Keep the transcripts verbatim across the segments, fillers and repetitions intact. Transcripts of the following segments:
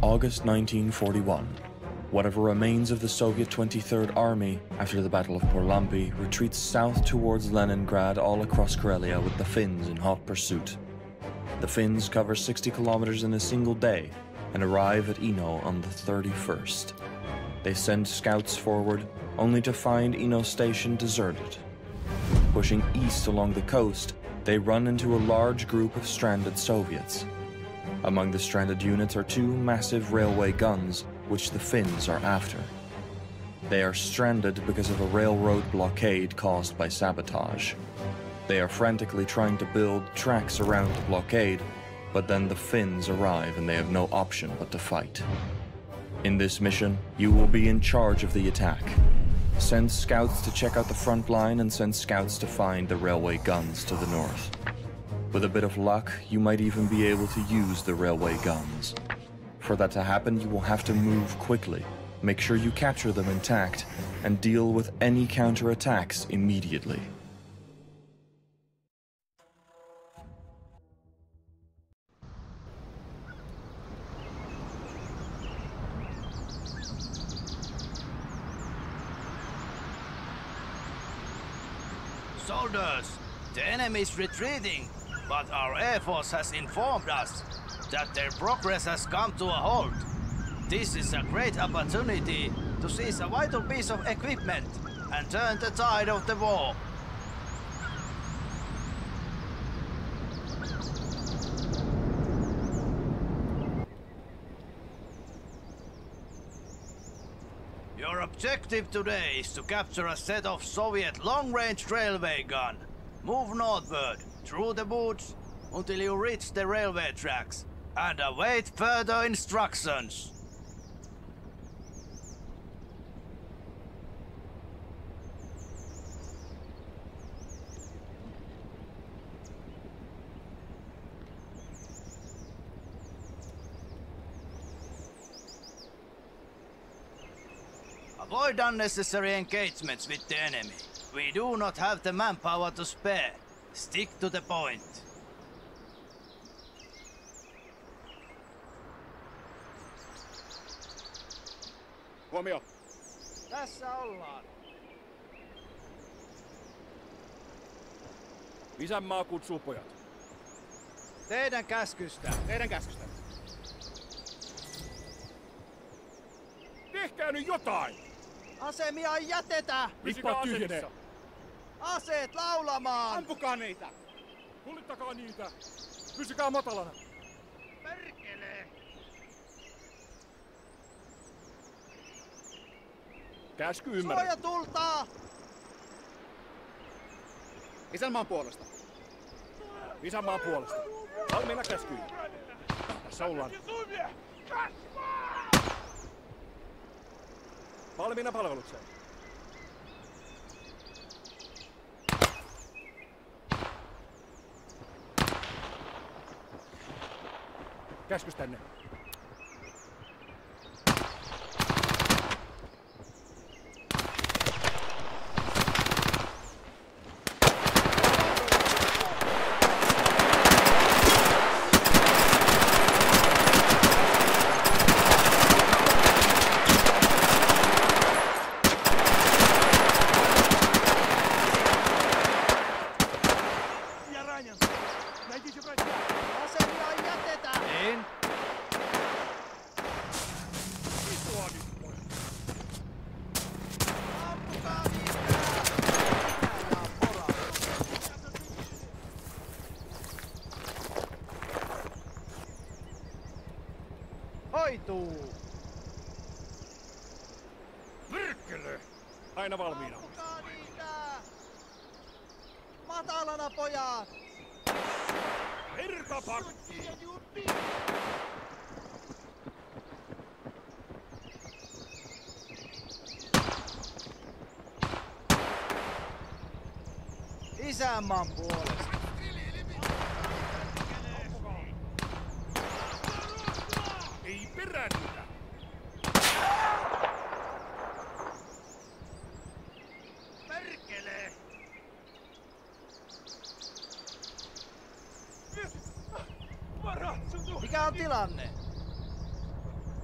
August nineteen forty-one. Whatever remains of the Soviet twenty-third Army after the Battle of Porlampi retreats south towards Leningrad all across Karelia with the Finns in hot pursuit. The Finns cover sixty kilometers in a single day and arrive at Ino on the thirty-first. They send scouts forward, only to find Ino station deserted. Pushing east along the coast, they run into a large group of stranded Soviets. Among the stranded units are two massive railway guns, which the Finns are after. They are stranded because of a railroad blockade caused by sabotage. They are frantically trying to build tracks around the blockade, but then the Finns arrive and they have no option but to fight. In this mission, you will be in charge of the attack. Send scouts to check out the front line and send scouts to find the railway guns to the north. With a bit of luck, you might even be able to use the railway guns. For that to happen, you will have to move quickly, make sure you capture them intact, and deal with any counterattacks immediately. Soldiers, the enemy is retreating, but our air force has informed us that their progress has come to a halt. This is a great opportunity to seize a vital piece of equipment and turn the tide of the war. Your objective today is to capture a set of Soviet long-range railway gun. Move northward, through the woods, until you reach the railway tracks, and await further instructions. Avoid unnecessary engagements with the enemy. We do not have the manpower to spare. Stick to the point. Huomio. Tässä ollaan. Isänmaa kutsuu pojat. Teidän käskystä. Teidän käskystä. Tehkää nyt jotain! Asemia ei jätetä! Lippaat tyhjenee! Aseet laulamaan! Ampukaa niitä! Kuljettakaa niitä! Pysykää matalana! Perkele! Käsky ymmärrä. Suojatultaa! Isänmaan puolesta. Isänmaan puolesta. Valmiina käskyyn. Tässä ollaan. Valmiina palvelukseen. Käskys tänne. Hoituu! Perkele! Aina valmiina. Ampukaa niitä! Matalana, pojat! Virtapakki! Isänmaan puolesta! Ei peräännytä! Perkele! Mikä on tilanne?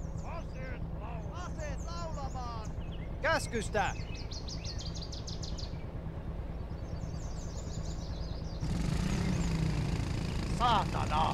Käskystä! Saatana!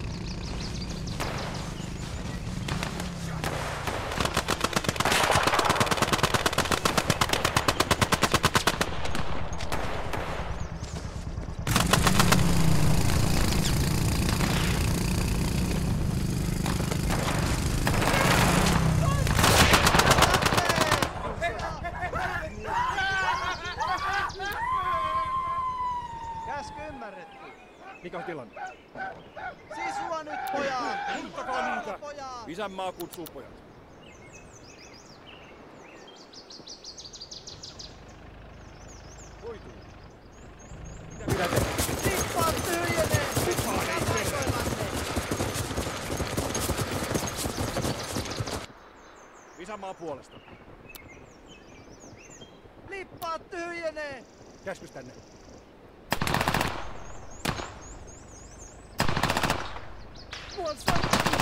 Käsky ymmärretty. Mikä on tilanne? Sisua nyt, pojat! Ottakaa niitä! Pojat! Isänmaa kutsuu pojat. Hoituu. Mitä pitää tehdä? Tippaat tyhjenee! Tippaat ei tehdä! Isänmaan puolesta. Lippaat tyhjenee! Käskys tänne. Puolesta!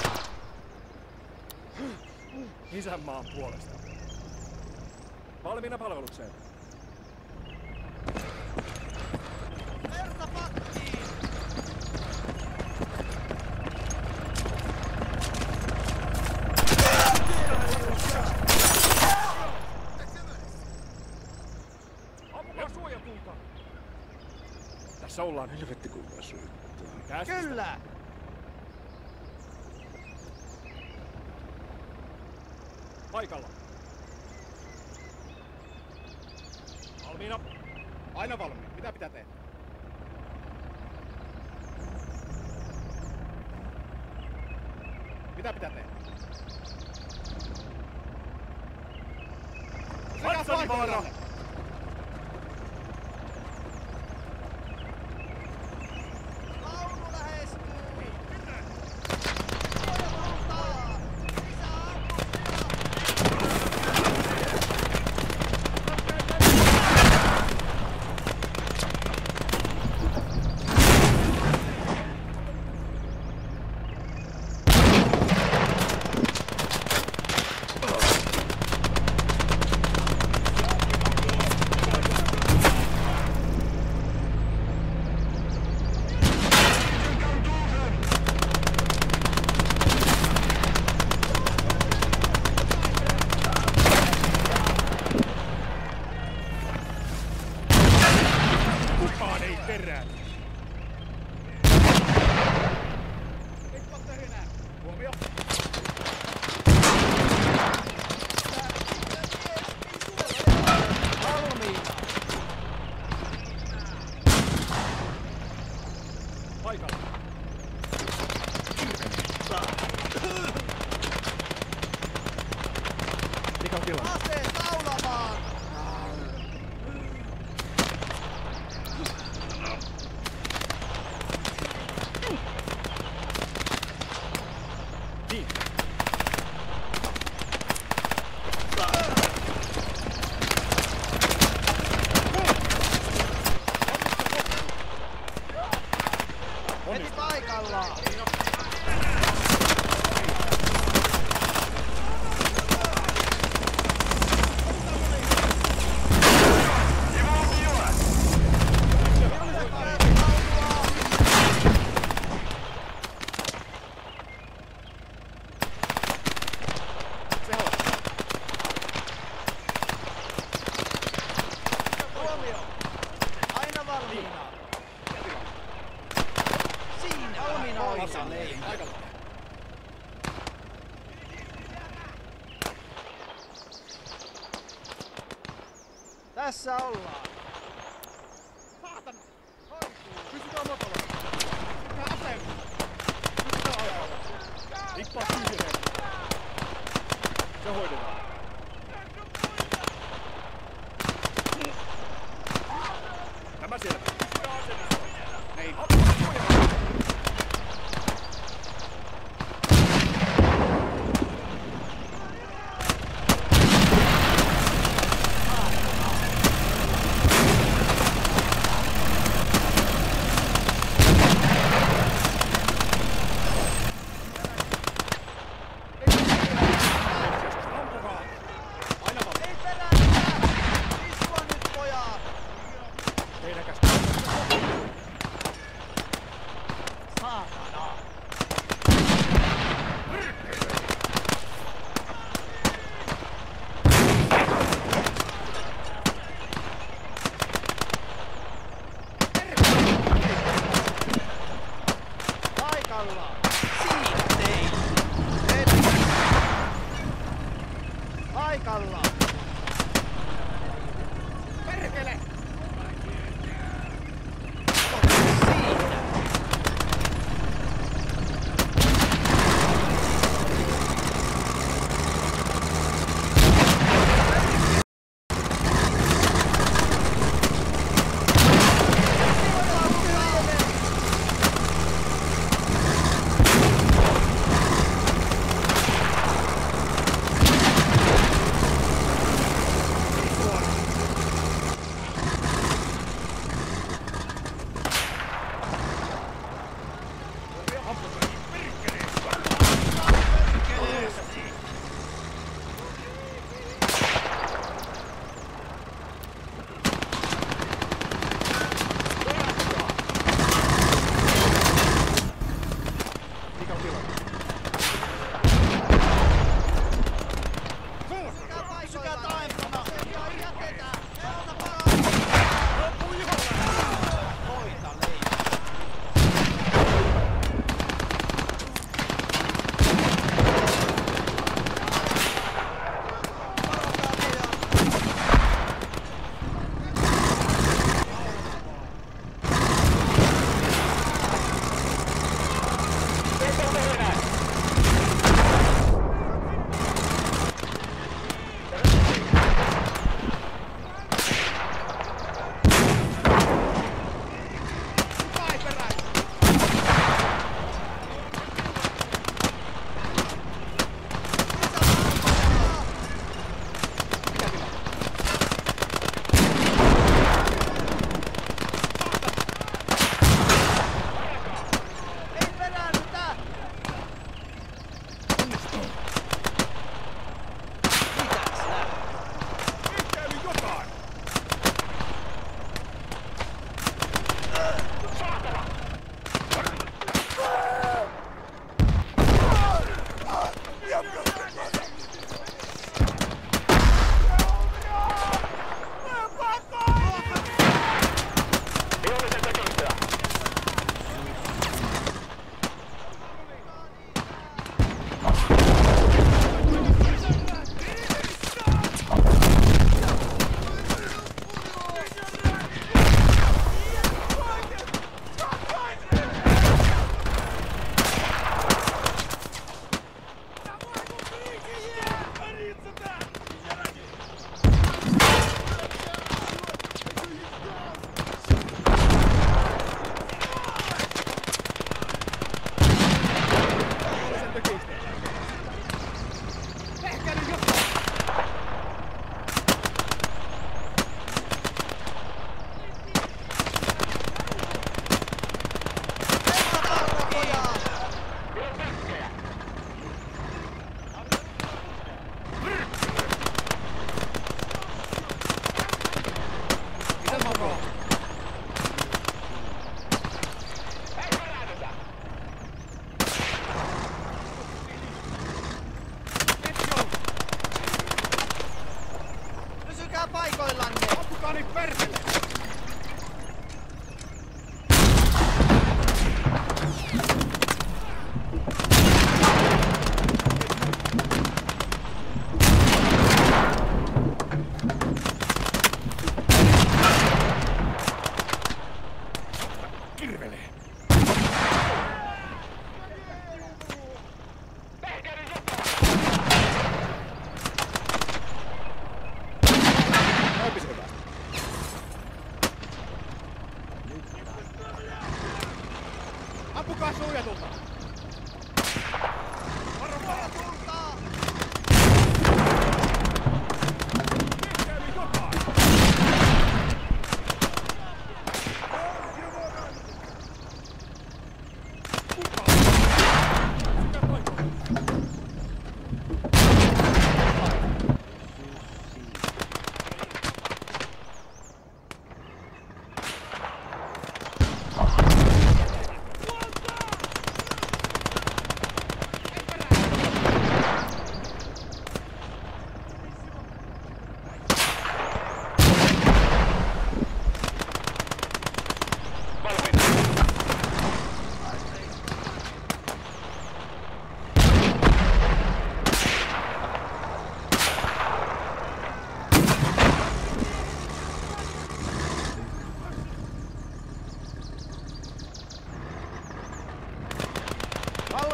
Isänmaan puolesta. Valmiina palvelukseen. Verta pakkiin! Ampukaa suojatulta! Tässä ollaan helvetti kuinka syyttää. Kyllä! Paikalla. Valmiina. Aina valmiina. Mitä pitää tehdä? Mitä pitää tehdä? Vatsani vaara! Laulu lähestyy! Kukaan ei perään! Huomio! Valmiina! Paikalla! Mikä on tilanne? Aseet laulamaan! Niin. Heti paikallaan! Huomio! Aina valmiina! Siinä valmiina oikein! Paikalla! Tässä ollaan! Saatana! Pysykää motalla! Pysykää aseella! Pysykää ajalla! Lippaa tyhjeneen! Se hoidetaan! Tämä siellä! Pysykää asennossa! Ei! Ampukaa Paikalla! Siinä tein! Hetki! Paikalla! Perkele!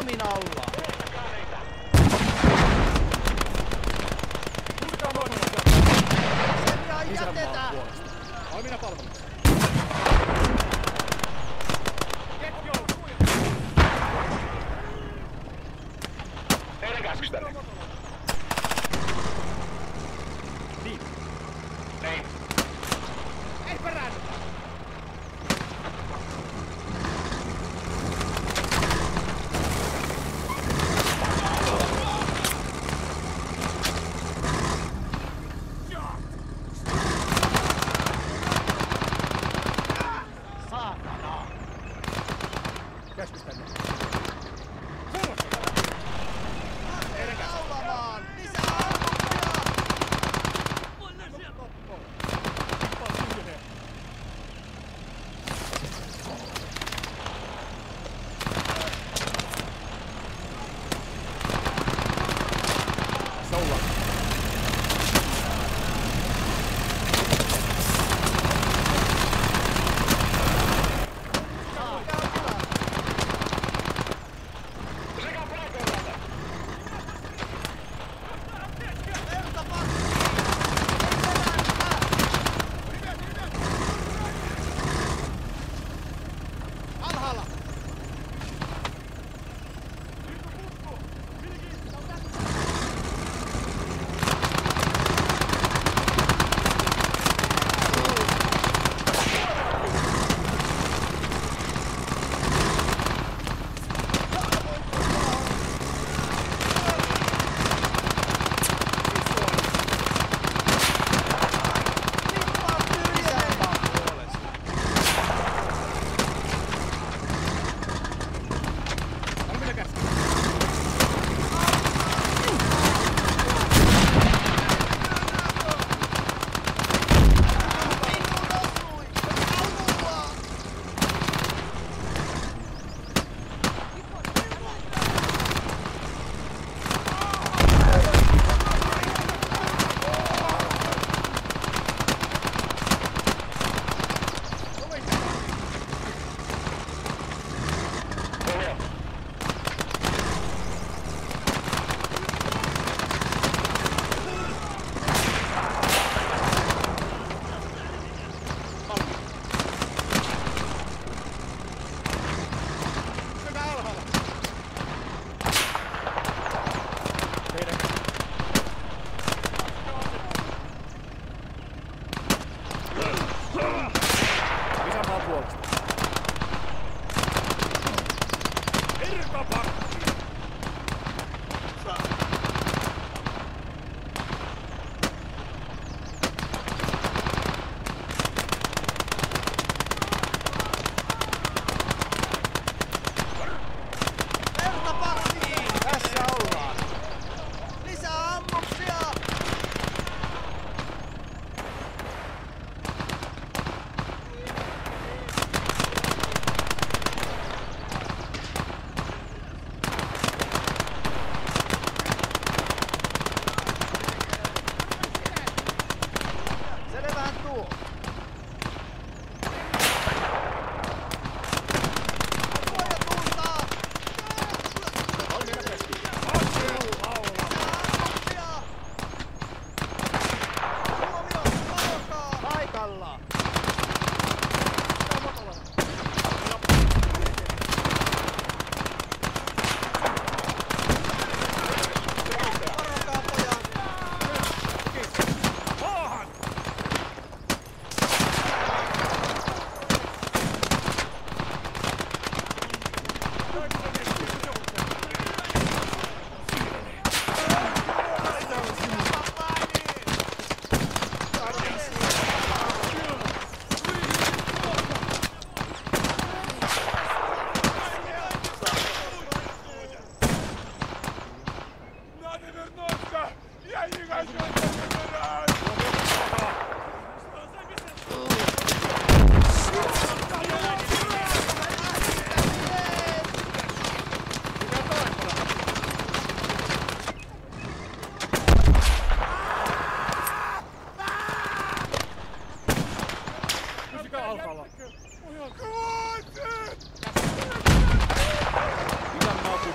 Malmin alla! Purkaa voimalla! Sen ja jätetään! Valmiina palvelukseen. Ketju! Teidän käskystänne. Niin. Niin. Ei perään! Saatana! Käskystänne. Laulamaan! Lisää ammuksia!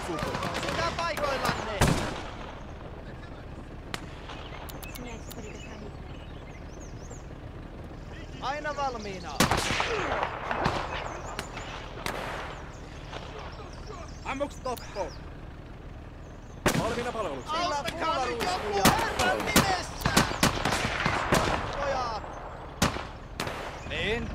suuntaan. Pysykää paikoillanne! Aina valmiina! Ammukset loppuun! Valmiina palvelukseen. Auttakaa nyt joku herran nimessä! Pojat! Niin?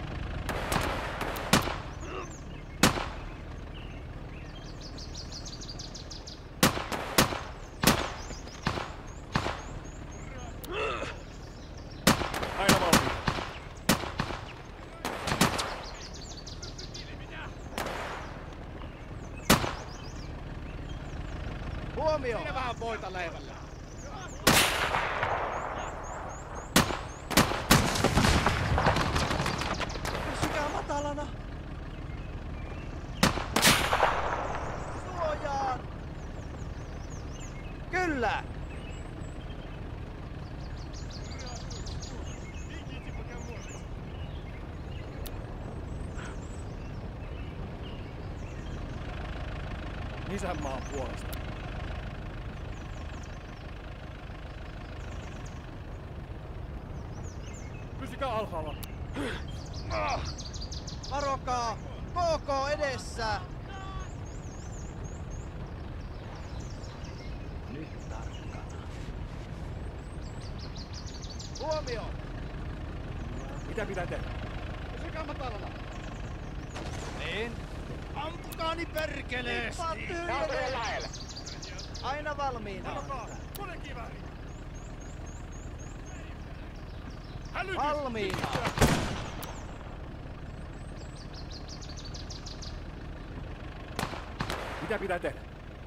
Aina valmiina. Huomio! Sinne vähän voita leivällä. Pysykää matalana! Suojaan! Kyllä! Isänmaan puolesta. Pysykää alhaalla. Varokaa! K K edessä! Nyt tarkkana. Huomio! Mitä pitää tehdä? Pysykää matalalla. Niin? Ampukaani perkeleesti! Tyhjene! lähellä. Aina valmiina! Varokaa! Konekivääri! Hälytys! Valmiina! Mitä pitää tehdä?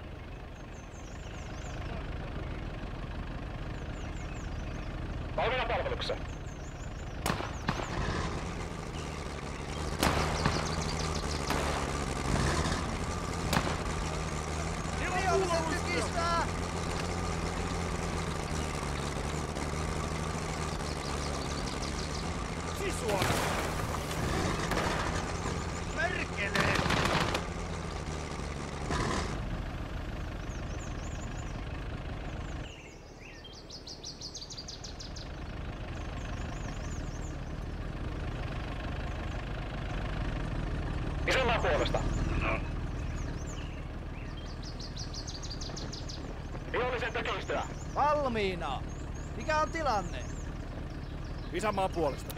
Valmiina palvelukseen. Viholliset tykistää! Sisua! Perkele! Isänmaan puolesta. Vihollisen tekoistyä. Valmiina! Mikä on tilanne? Isänmaan puolesta.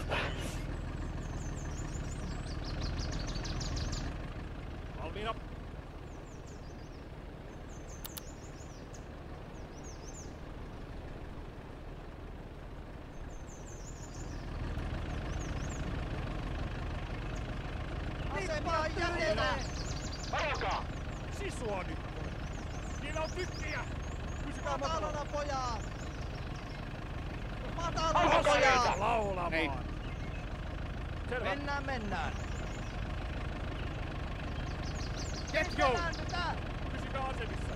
Valmiina. Asemaa jätenä! Varokaa! Sisua nyt! Niillä on tykkiä! Pysykää matalalla! Matalana pojat! Matalana Alhaalla pojat! laulamaan! Ei. Selvä. Mennään, mennään! Get go! Mitä? Pysykää asemissa!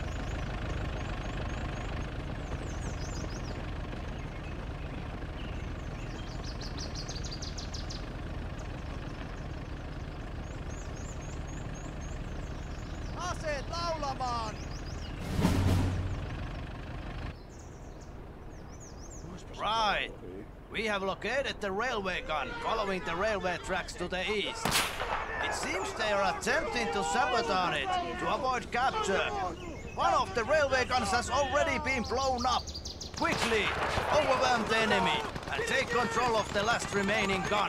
Aseet laulamaan! Right. We have located the railway gun following the railway tracks to the east. It seems they are attempting to sabotage it to avoid capture. One of the railway guns has already been blown up. Quickly, overwhelm the enemy and take control of the last remaining gun.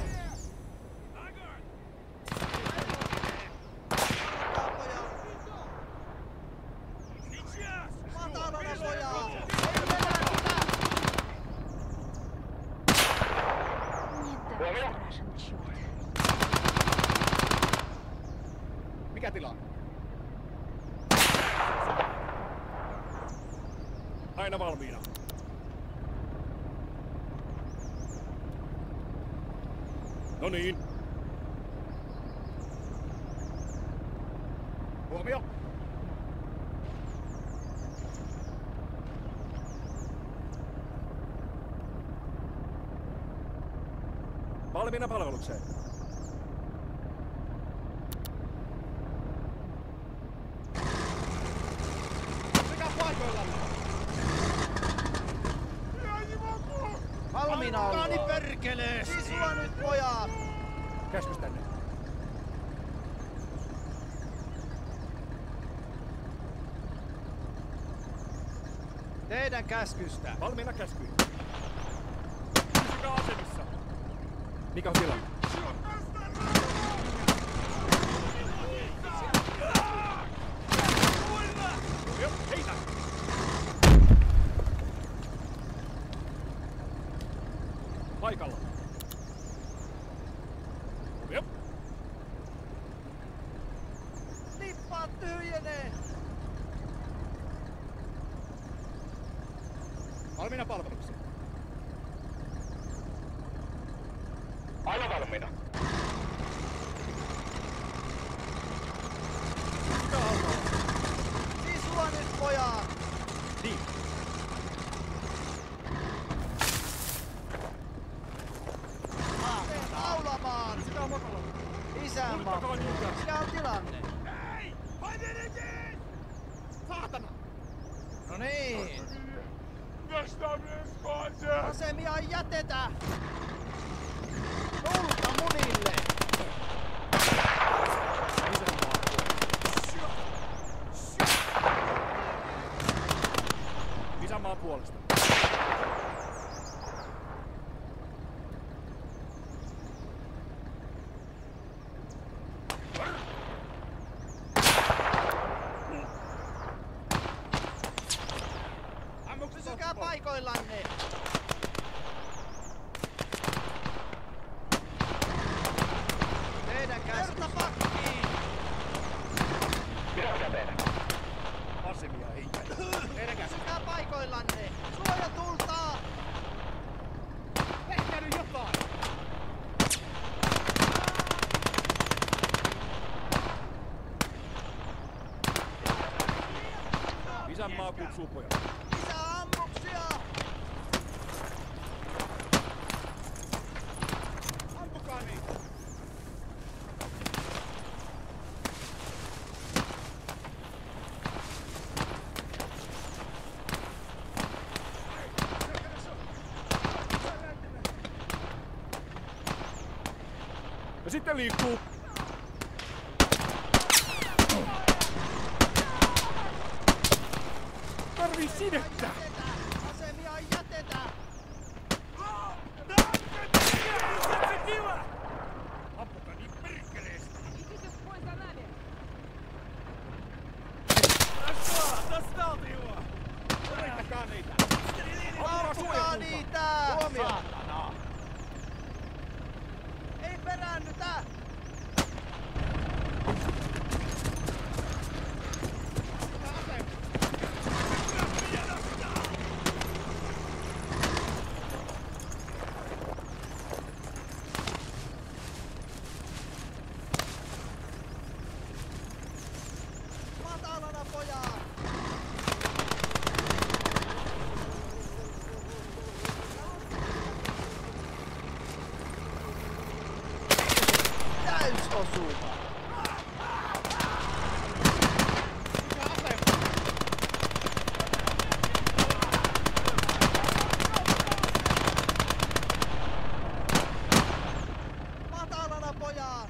Mikä tilanne? Aina valmiina. No niin. Huomio. Valmiina palvelukseen. paikoillanne! Valmiina ollaan! Ampukaani perkeleesti! Sisua nyt, pojat! Käskys tänne. Teidän käskystä! Valmiina käskyihin. Pysykää asemissa. Mikä on tilanne? Joo, heitä! Paikalla. Joo. Lippaat tyhjenee! Valmiina palvelukseen. Aivan valmiina. Sisua nyt, pojat! Niin. Laulamaan! Sitä on matalalla. Isänmaa! Kuljettakaa niitä. Mikä on tilanne? Ei! Paineletiin! Saatana! No niin! Nästämään se! Asemia ei jätetä! Tulta munille! Isänmaan puolesta. Pysykää paikoillanne! Teidän käskystä! Pakkiin! Mitä pitää tehdä? Asemia ei jätä. Teidän käskys. Pysykää paikoillanne! Suojatultaa! Tehkää nyt jotain! Isänmaa kutsuu pojat. Lisää ammuksia! Ampukaa niitä! Ja sitten liikkuu! Tarvii sinettä! Asemia ei jätetä! Ampukaa niin perkeleesti! Yrittäkää niitä! Ampukaa niitä! Huomio! Ei peräännytä! Matalana, pojat! Täysosuma! Matalana, pojat!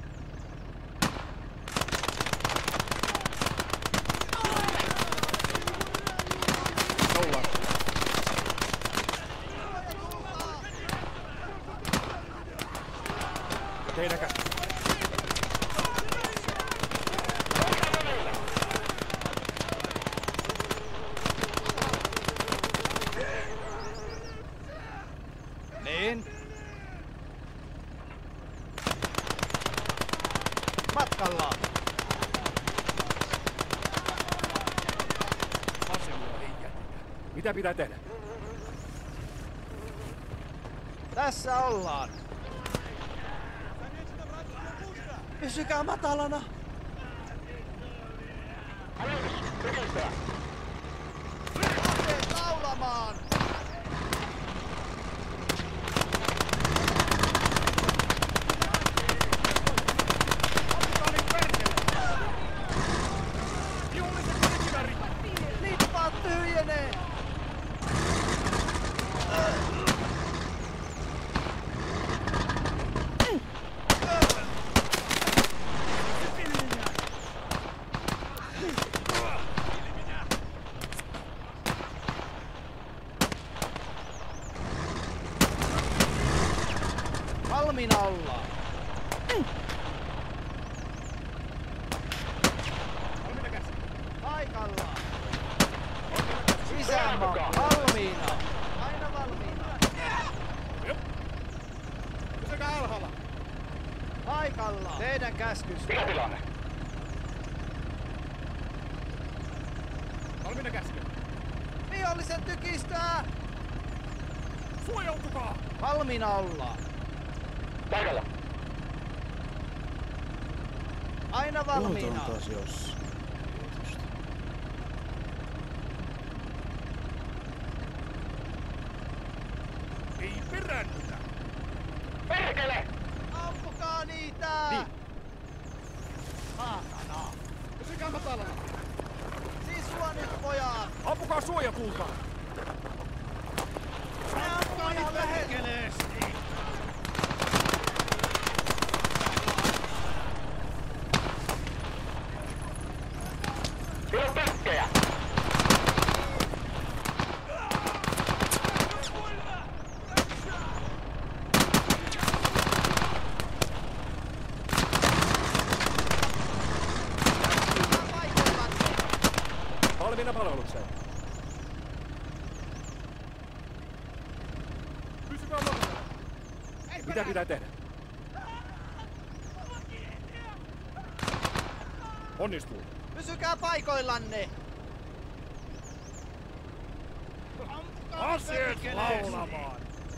Nolla. Teidän käskys. Niin? Matkalla! Asemia ei jätetä. Mitä pitää tehdä? Tässä ollaan! Pysykää matalana! Aseet laulamaan! Viholliset pyrkivät! kivääri! Lippaat tyhjenee! Valmiina ollaan. Paikallaan. Sisäänmaa. Valmiina. Aina valmiina. Pysykää alhaalla! Paikallaan. Teidän käskys. Mikä tilanne? Valmiina käsky! Vihollisen tykistää. Suojautukaa! Valmiina ollaan. Paikalla! Aina valmiina. Taas jos. Ei peräännytä! Perkele! Ampukaa niitä! Niin. Saatana! Pysykää matalana! Sisua nyt, pojat! Ampukaa suojatulta! Ne ampuu ihan perkeleesti! Siellä on tökkejä! Valmiina palvelukseen! Pysykää matalana! Mitä pitää tehdä? Onnistuu! Pysykää paikoillanne! Aseet laulamaan!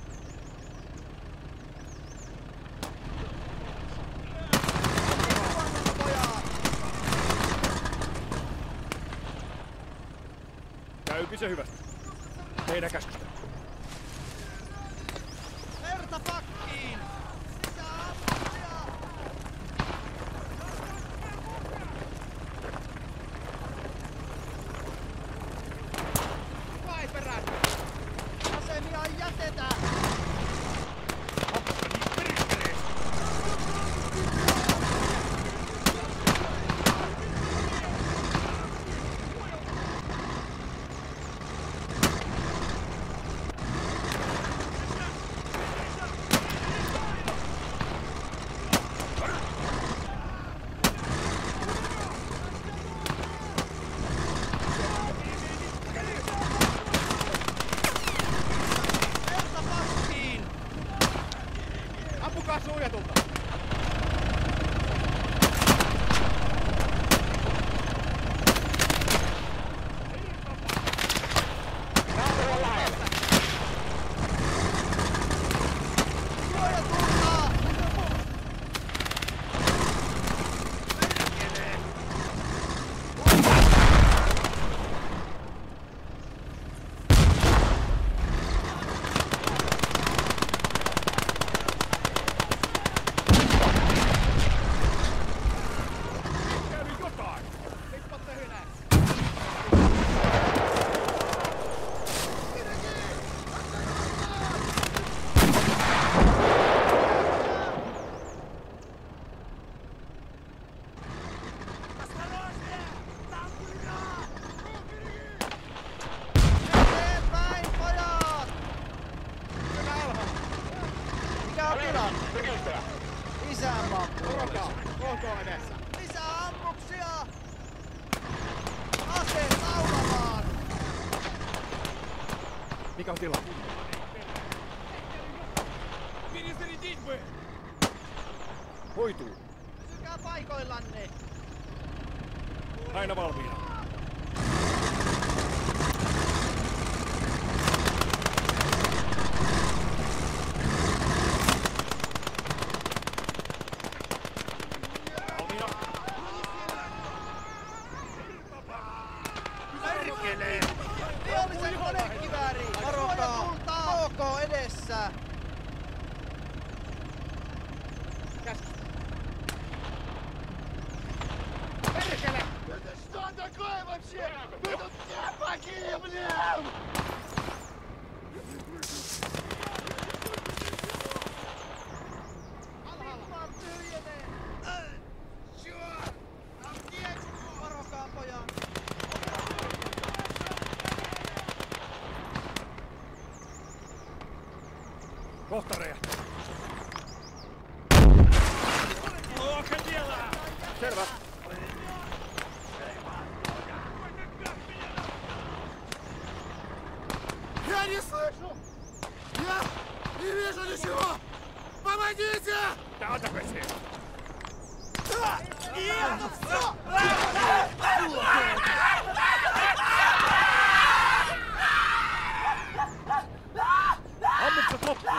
Käypi se hyvästi. Teidän käskystä. Verta pakkiin! Sisäampujia! Vai perään! Asemia ei jätetä! Verta pakkiin! Ampukaa suojatulta! Naapuri on lähellä! Suojatulta! Kävi jotain! Lippaat töhinään! Eteenpäin, pojat! Pysykää alhaalla! Mikä on tilanne? Tykistöä! Isänmaa! Porokaa! Olkoon edessä! Lisää ammuksia! Aseet laulamaan! Mikä on tilanne? Ministeri Ditwe! Hoituu! Pysykää paikoillanne! Aina valmiina! Valmiina! Perkele! Vihollisen konekivääri! Varokaa! K K edessä! Perkele! Stand the clever! вообще? Мы тут все погибнем! Kohta räjähtää. Onko siellä? Selvä. Я не слышу! Я не вижу ничего! Помогите! Да, атакуйте! Нет, все! Ammukset loppuu!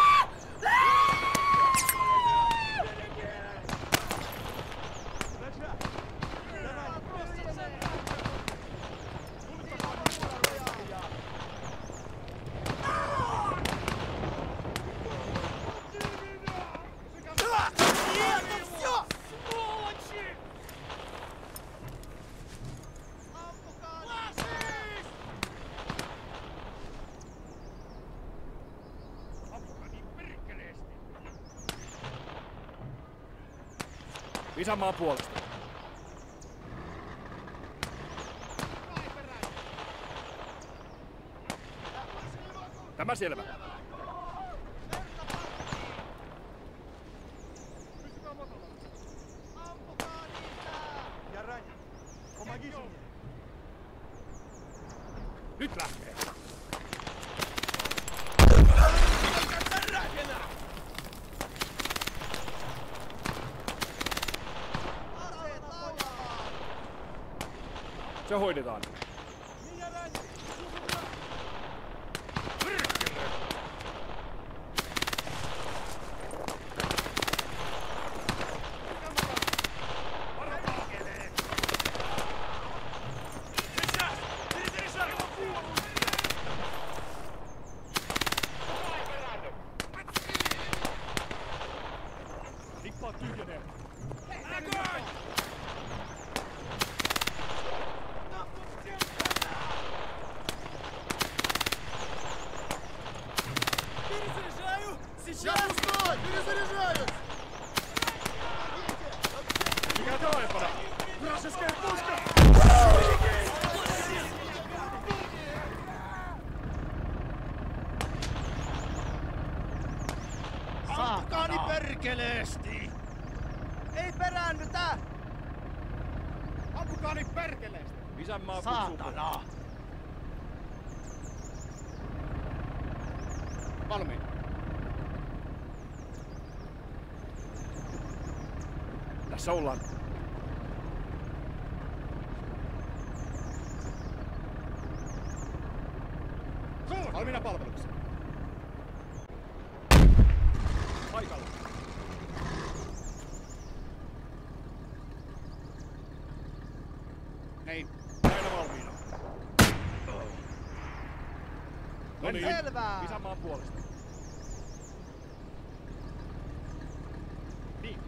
Isänmaan puolesta. Tämä selvä. Nyt lähtee. Se hoidetaan. Lippaa tyhjenee. Я пустой! Перезаряжаюсь! Mikä toipana? Vräseskää puska! Ampukaani perkeleesti! Ei peräännytä! Ampukaani perkeleesti! Isänmaa kutsuu. Saatana! Valmiin. Tässä ollaan. Valmiina palvelukseen. Paikalla. Niin. Aina valmiina. No niin. Selvää! Isänmaan puolesta. Niin.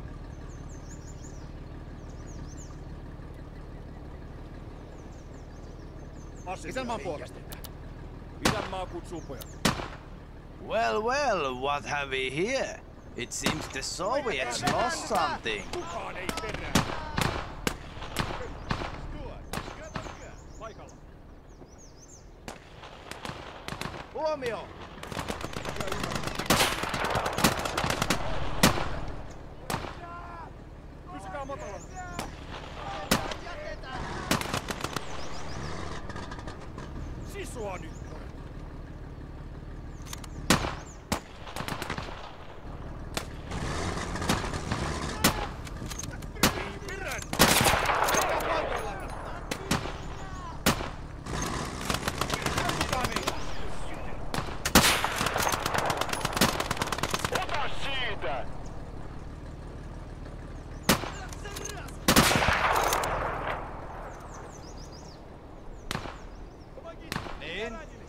Isänmaan puolesta. Isänmaa kutsuu pojat. Well, well, what have we here? It seems the Soviets lost something. Kukaan ei perään. Paikalla. Huomio! Pysykää matalalla. Sisua nyt! Perään! Ota siitä! Niin?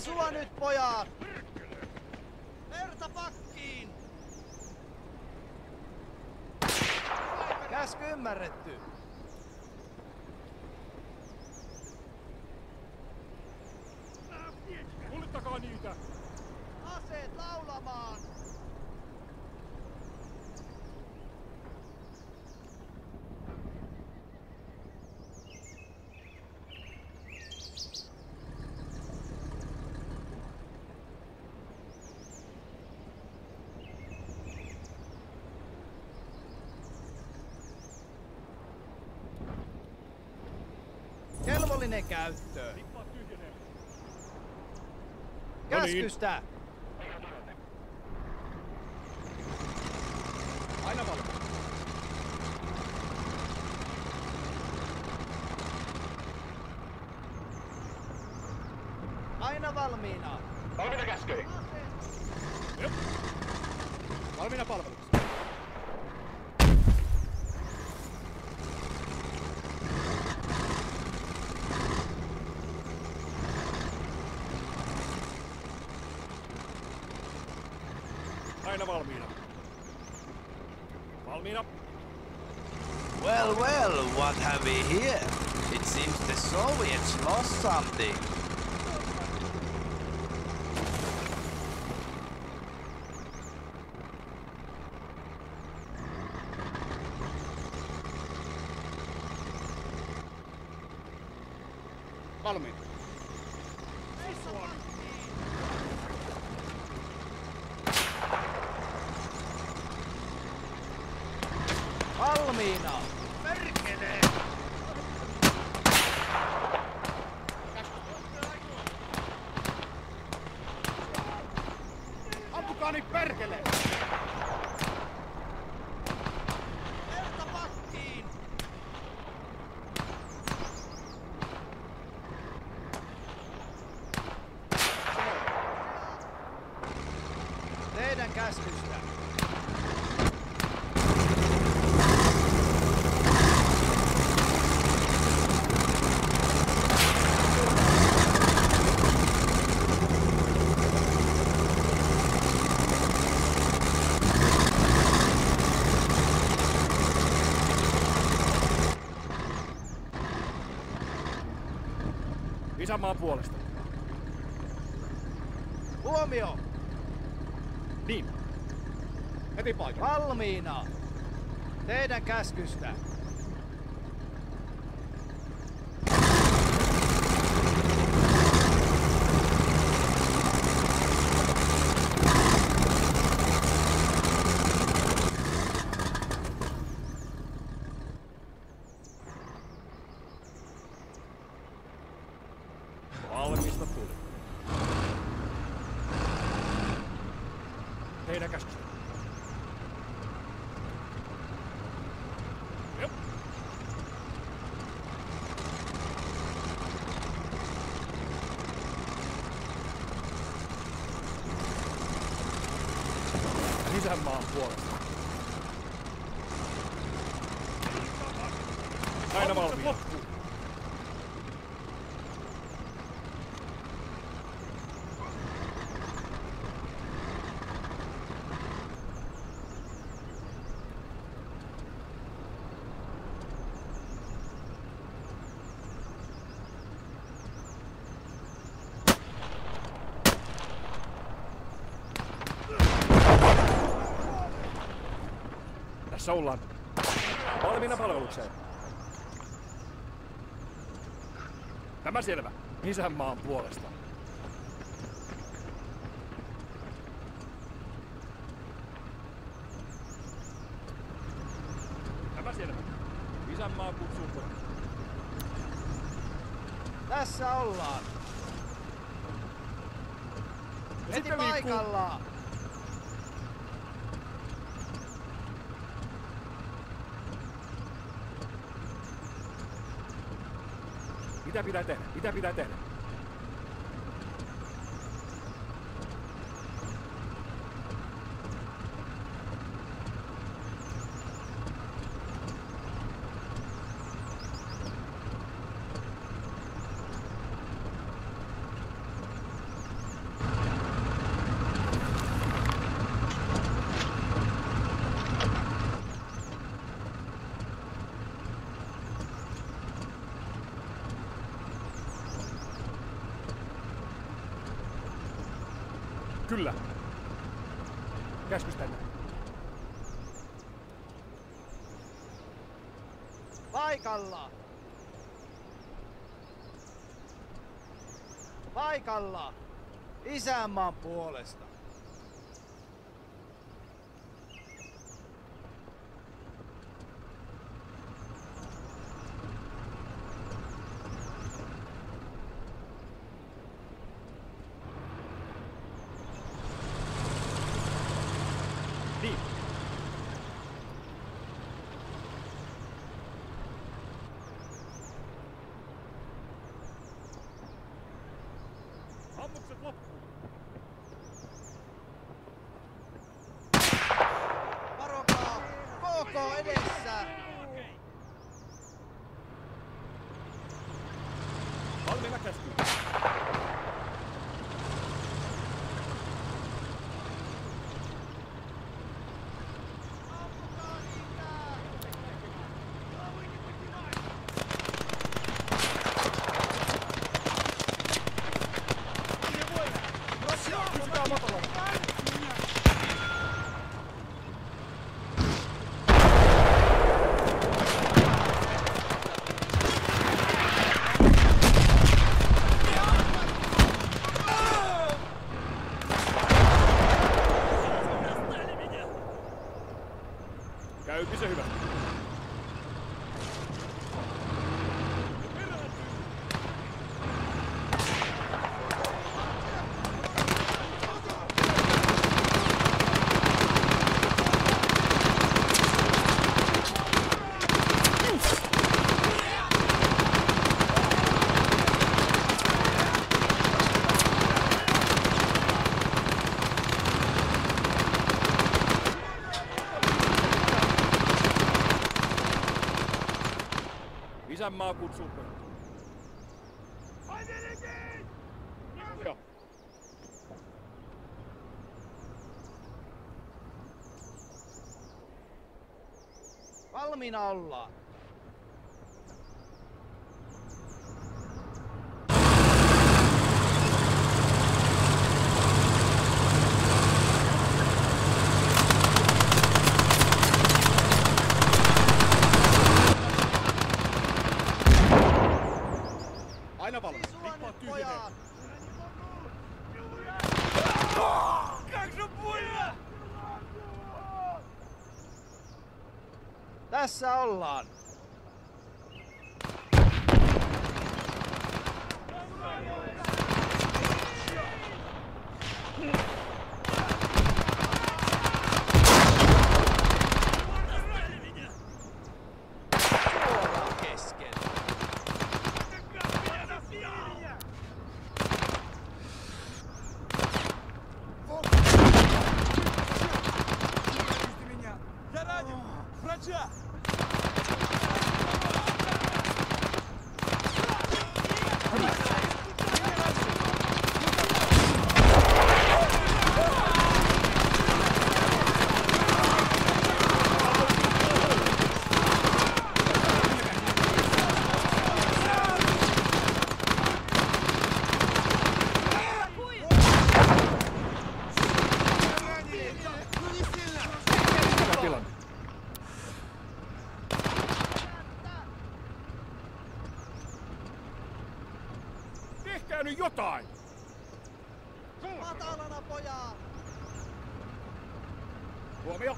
sua nyt, pojat! Verta pakkiin! Käsky ymmärretty. Kuljettakaa niitä! Aseet laulamaan! Kelvollinen käyttöön. Tippa tyhjenee. Käskystä! Aina valmis. Aina valmiina! Valmiina käskyihin. Jep. Valmiina palveluksessa. Aina valmiina. Valmiina. Well, well, what have we here? It seems the Soviets lost something. Valmiina. Valmiina! Perkele! Ampukaa niin perkele! Verta pakkiin! Teidän käskystä! Isänmaan puolesta. Huomio! Niin. Heti paikalle. Valmiina! Teidän käskystä! Valmista tuli. Teidän käskystä. Jep. Isänmaan puolesta. Aina valmiina. Tässä ollaan. Valmiina palvelukseen. Tämä selvä. Isänmaan puolesta. Tämä selvä. Isänmaa kutsuu pois. Tässä ollaan. Heti sitten liikkuu. paikallaan. Mitä pitää tehdä? Mitä pitää tehdä? Kyllä. Käskys tänne. Paikalla! Paikalla! Isänmaan puolesta! Niin. Ammukset loppuun. Varokaa! K K edessä! Valmiina käskyyn. Käypi se hyvä. Isänmaa kutsuu pojat. Joo. Valmiina ollaan! Aina valmis. Lippaat tyhjenee. Tässä ollaan! Suoraan keskelle! Tehkää nyt jotain! Matalana, pojaa! Huomio!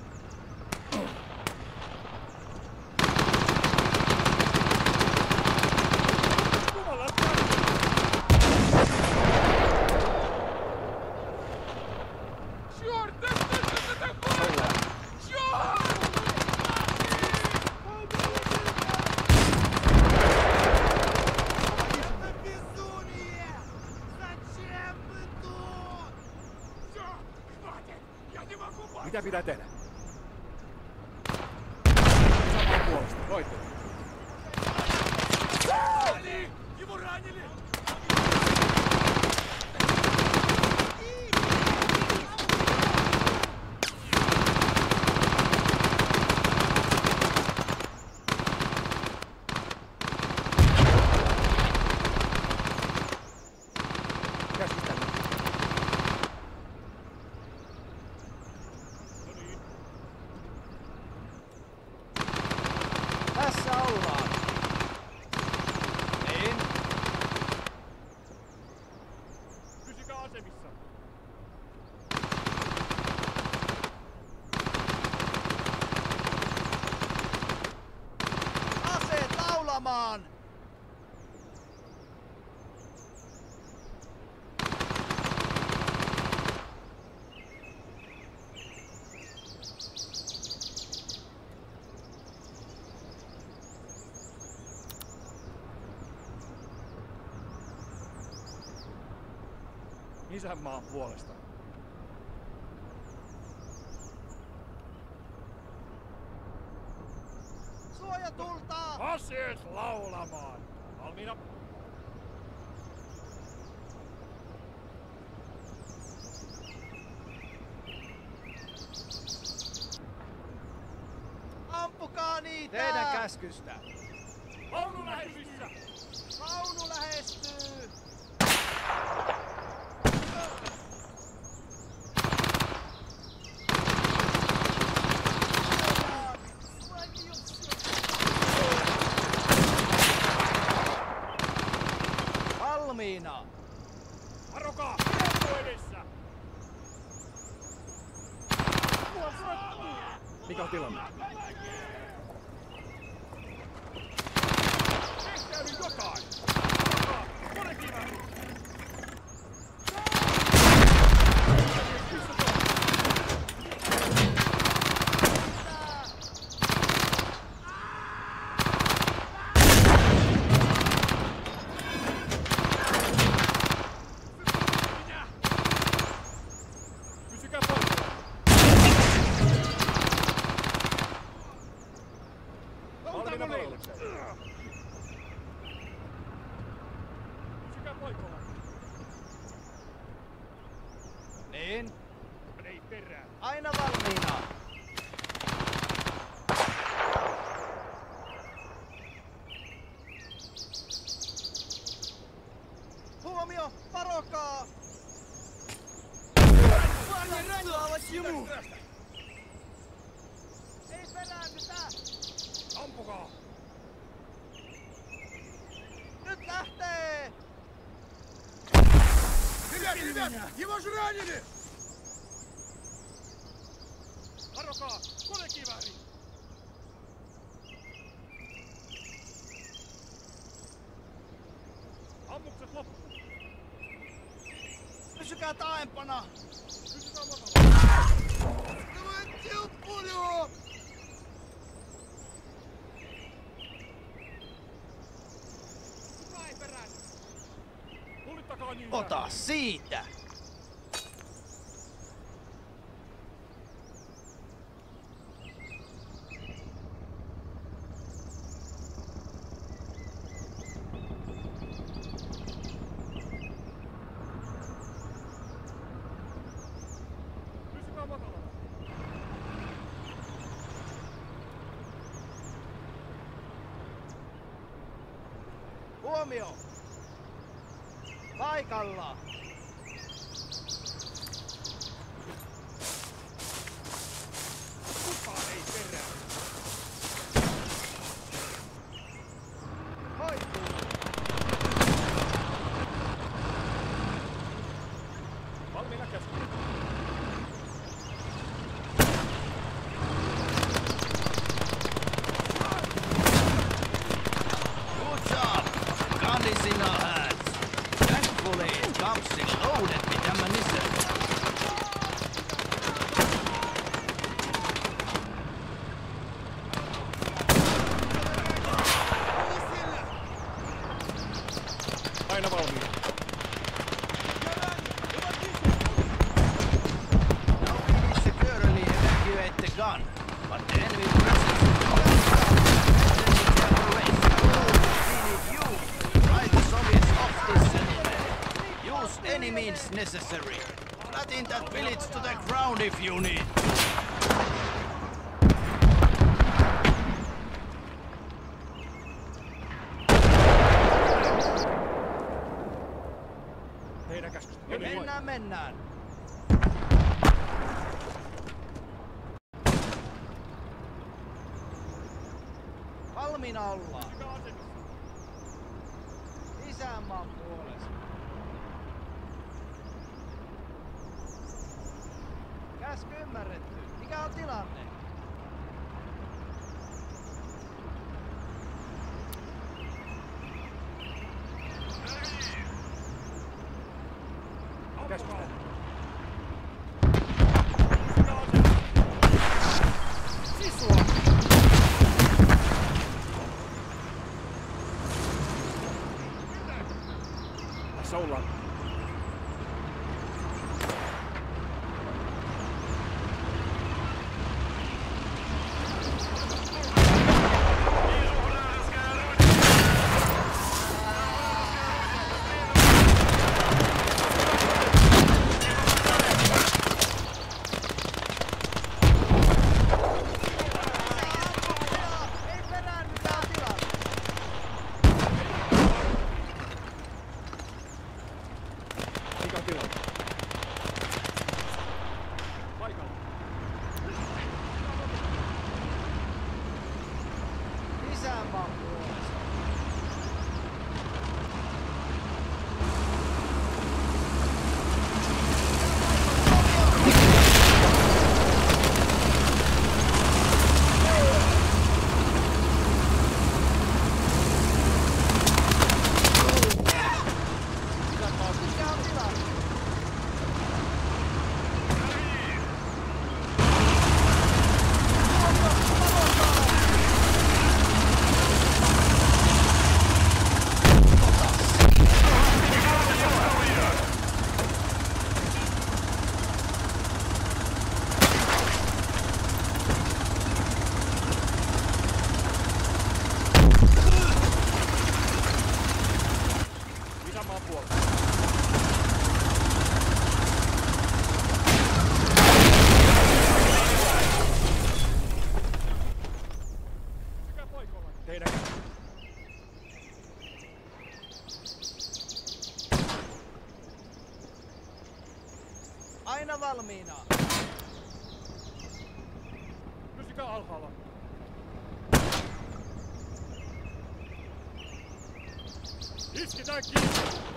Mitä pitää tehdä? Samaan puolesta, roitte. Его ранили! isänmaan puolesta. Suojatulta! Aseet laulamaan! Valmiina! Ampukaa niitä! Teidän käskystä! Vaunu lähestyssä! Vaunu lähestyy! Valmiina! Varokaa! Kiekko edessä! Mikä on tilanne? Tehtäydy jotain! Varokaa! Konekivääri! Pysykää paikalla! Valmiina palvelukseen! Pysykää paikalla! Niin? Ei perään! Aina valmiina! Huomio! Varokaa! Ei peräännytä! Ampukaa! Nyt lähtee! Rебят, ребят! Его же ранили! Varokaa! Konekivääri! Ammukset loppu! Pysykää taempana! Pysykää matalalla! Давайте пулю! Kuka ei peräänny? Pulittakaa niitä! Ota siitä! Pysykää matalalla! Huomio! Paikalla! Kukaan ei perään! Hoituu! Valmiina käsky! Good job! Gun is in our hands. Thankfully, it comes loaded with ammunition. Aina valmiina! Now we need securely evacuate the gun, but the enemy presence is We need you to drive the Soviets off this cemetery. Use any means necessary. Flatten that village to the ground if you need. Teidän käskystä! Mennään, mennään. Valmiina ollaan. Pysykää asennossa! Isänmaan puolesta. Käsky ymmärretty. Mikä on tilanne? Käskystä! Sisua! Tässä ollaan. valmiina. Pysykää alhaalla. Isketään kiinni!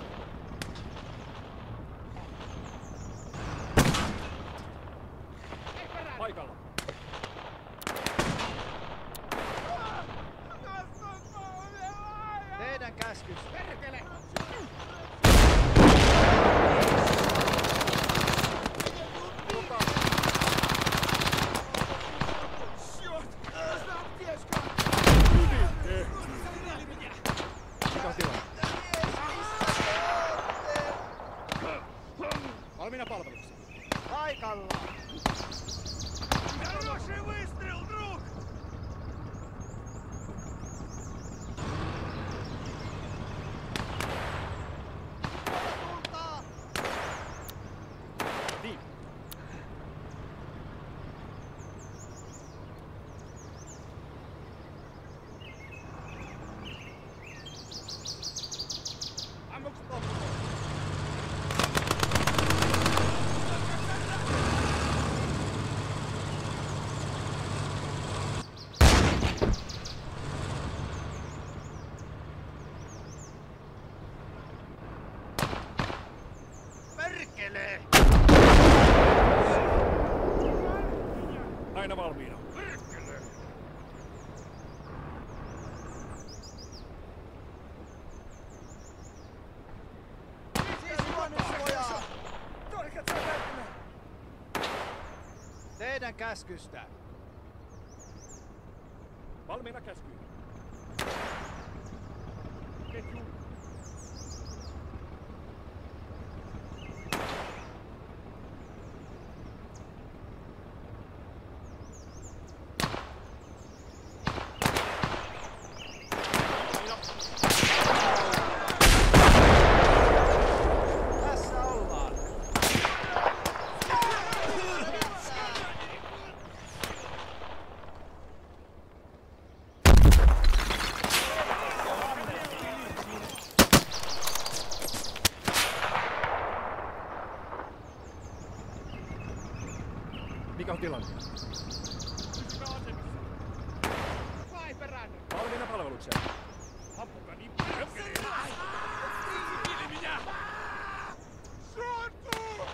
Paikalla! Teidän käskys. Perkele! Valmiina palvelukseen. Paikalla. Хороший выстрел, друг! Niin. Ammukset loppuun. Perkele! Aina valmiina. Perkele! Teidän käskystä. Valmiina käskyyn. Ketju. Tässä ollaan. Mikä on tilanne? Pysykää asemissa! Vai perään! Valmiina palvelukseen. Ampukaa niin perkele! Kiinni minä! Suotuu!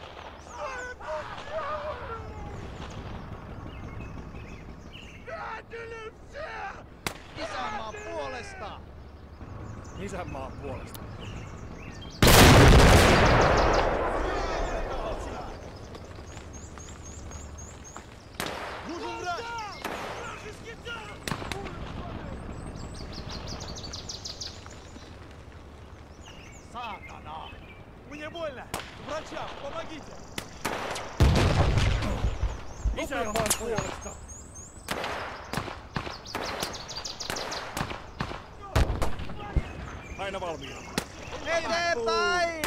Isänmaan puolesta. Isänmaan puolesta. Saatana. Мне больно! Врачам, помогите! Isänmaan puolesta. Aina valmiina. Eteenpäin!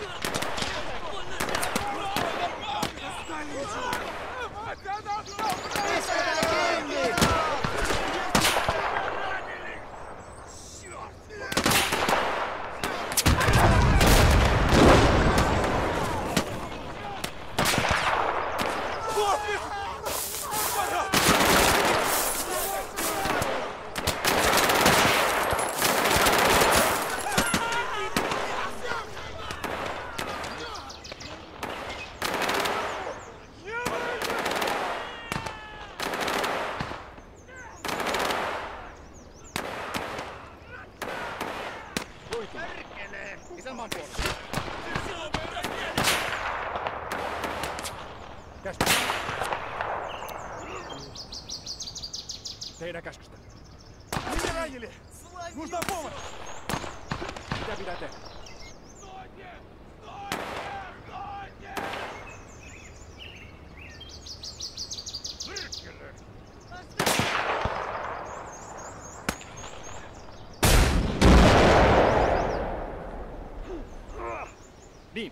Pistetään kiinni! Isänmaan puolesta. Käsky. Teidän käskystä. Меня ранили! Нужна помощь! Mitä pitää tehdä? Стойте! Стойте! Стойте! Перкele! Niin.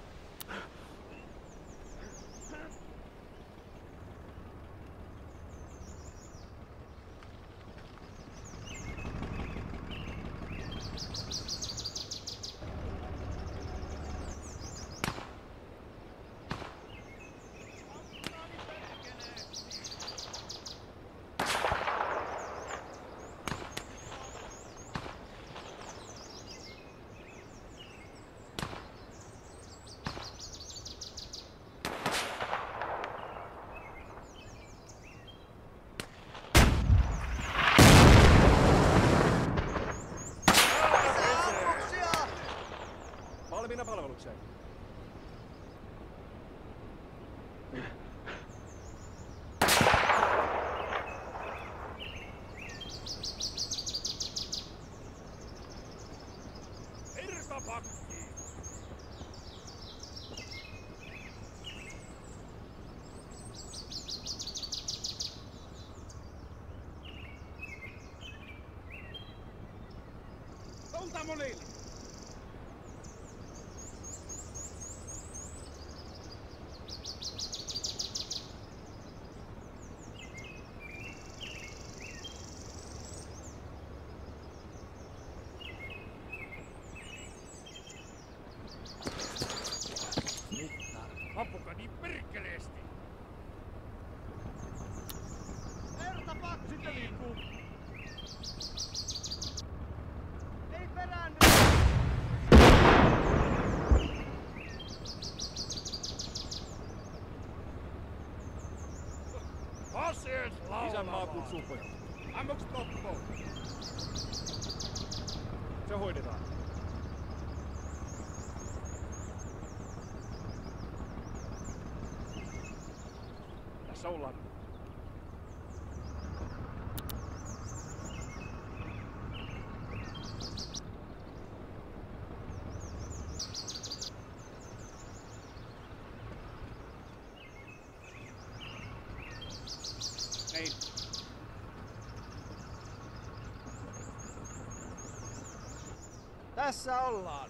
Valmiina palvelukseen. Irtapakkiin! Tulta monille! Ampukaa niin perkeleesti! Vertapakki! Sitten liikkuu! Ei peräänny! Aseet laulamaan! Isänmaa kutsuu pojat. Ammukset loppuun! Se hoidetaan. Tässä ollaan. Niin. Tässä ollaan.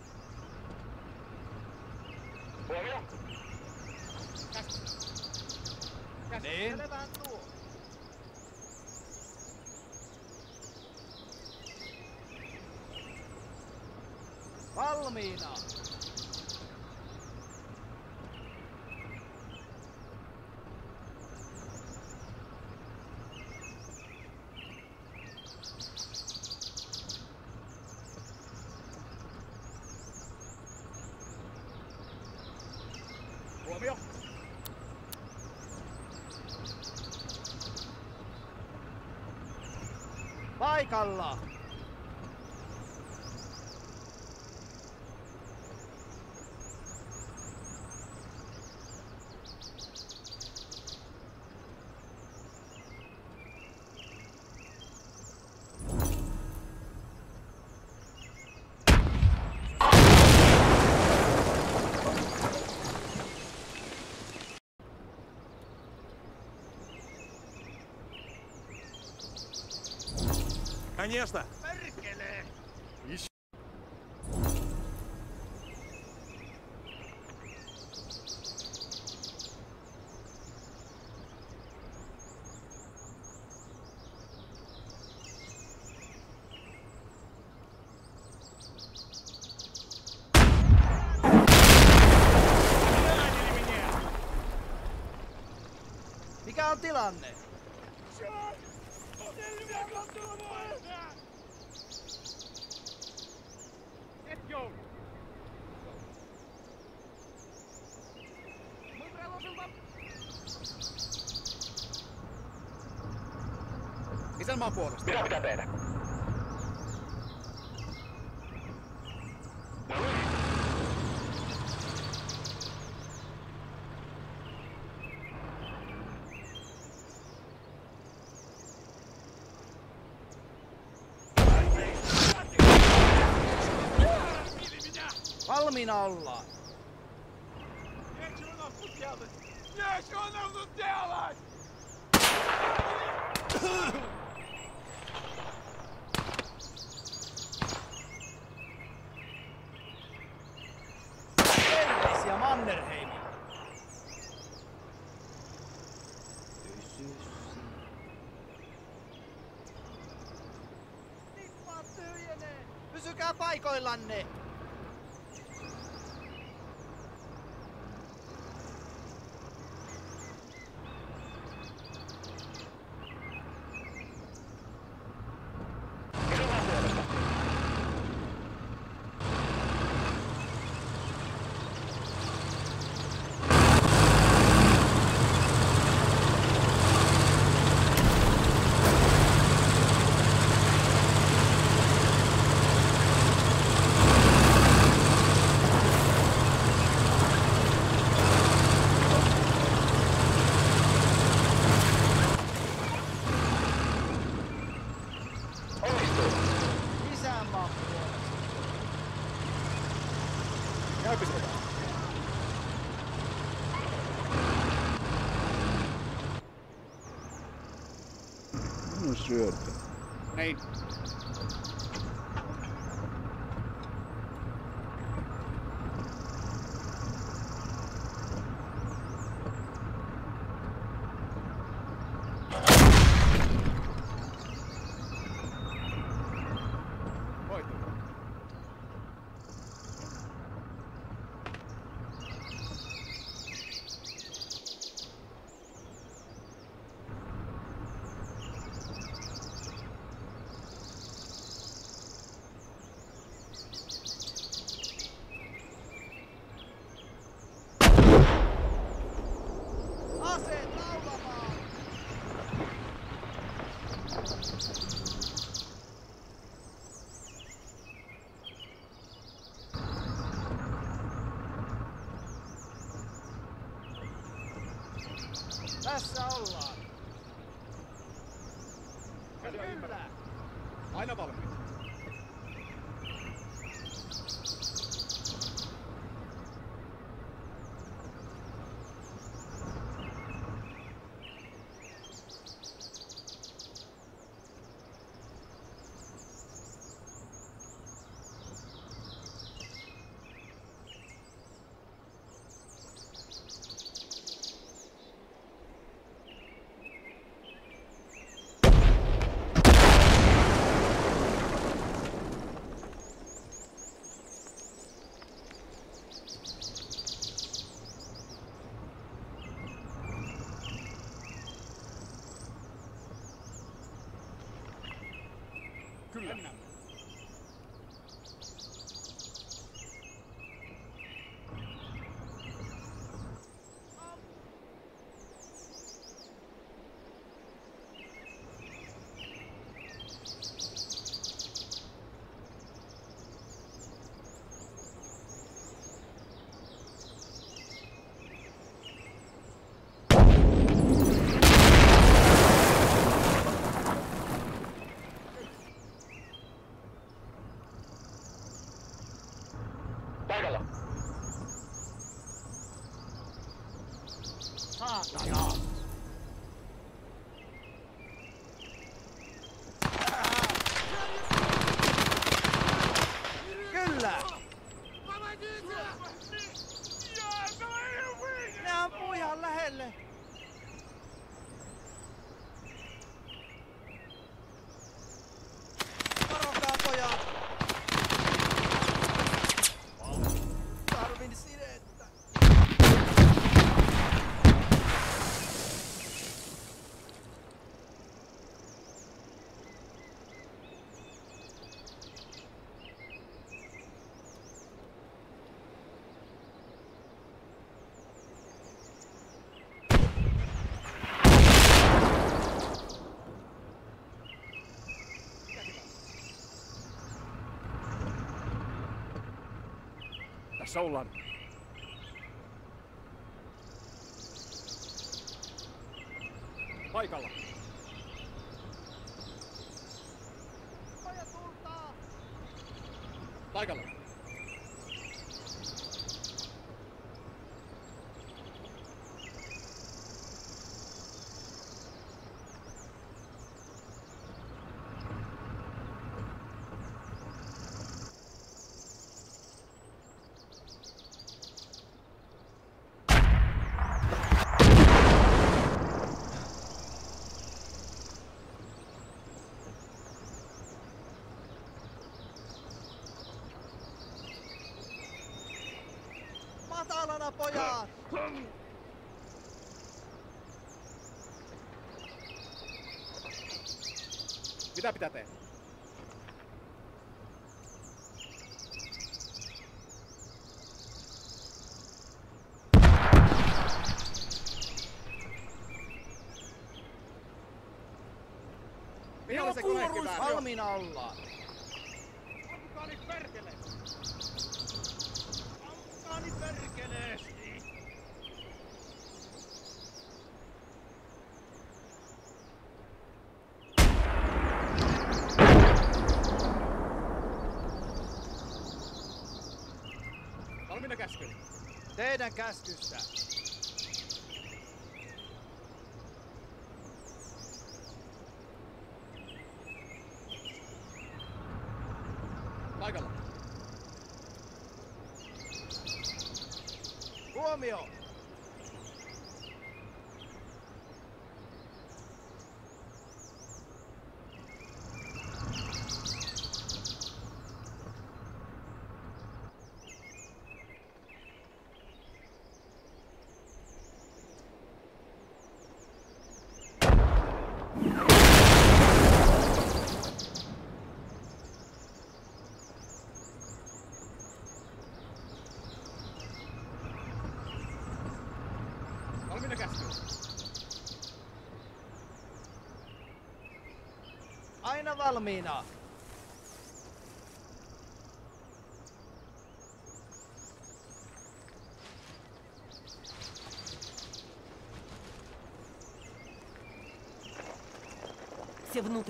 Huomio. Niin? Selvään tuo! Valmiina. Huomio. Paikalla. Конечно! Perkele! Mikä on tilanne? Et joudu! Isänmaan puolesta. Mitä pitää tehdä? Valmiina ollaan. Нечего нам тут делать! Нечего нам тут делать! Terveisiä Mannerheimille. Tippaat tyhjenee! Pysykää paikoillanne. Käypä sota. Minun syötä. Niin. Aseet laulamaan! Tässä ollaan. Kyllä. Aina valmiit. Kyllä. Mennään. Paikalla. Saatana! Kyllä! Ne ampuu ihan lähelle! Varokaa pojat! Tarvin sidettä! Tässä ollaan. Paikalla. Pojat tultaa! Paikalla. Matalana pojat! Mitä pitää tehdä? Vihollisen konekivääri. Valmiina ollaan! Ampukaa niitä perkele! Ampukaa niitä perkeleesti! Valmiina käsky. Teidän käskystä. Paikalla. Huomio! Valmiina käsky. Aina valmiina. Все внутрь.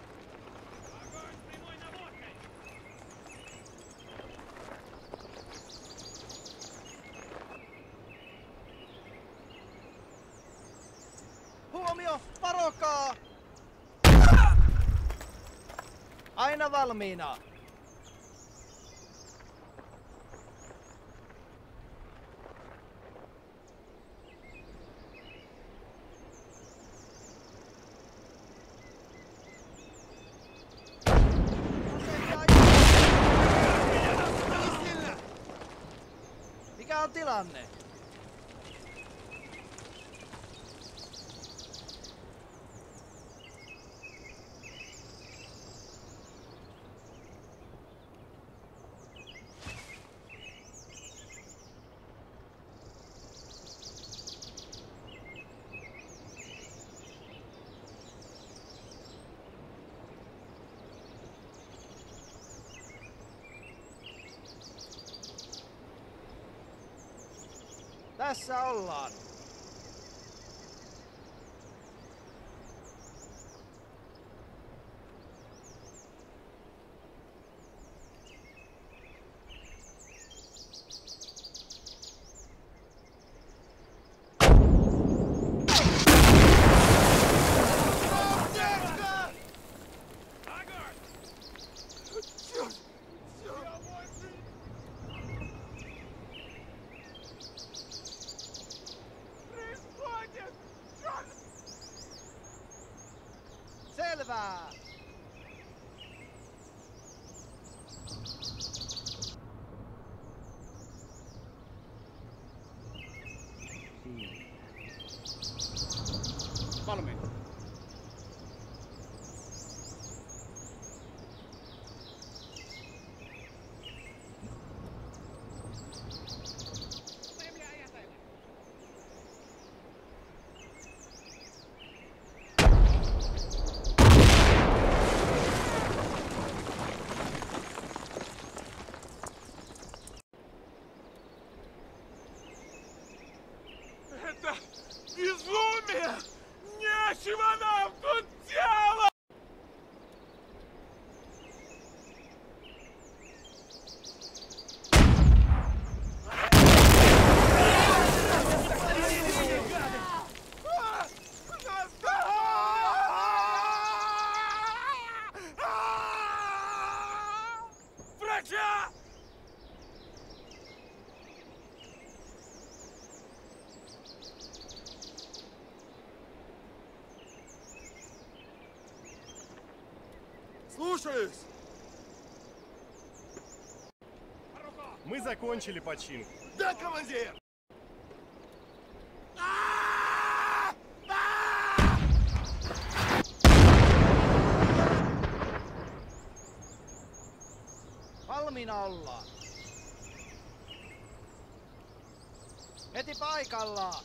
Huomio! Varokaa! Aina valmiina. Mikä on tilanne? Tässä ollaan. Selvä! Valmiina. Это безумие! Нечего нам тут делать! Врача! Слушаюсь! Мы закончили починку. Да, командир! Valmiina ollaan. Heti paikallaan.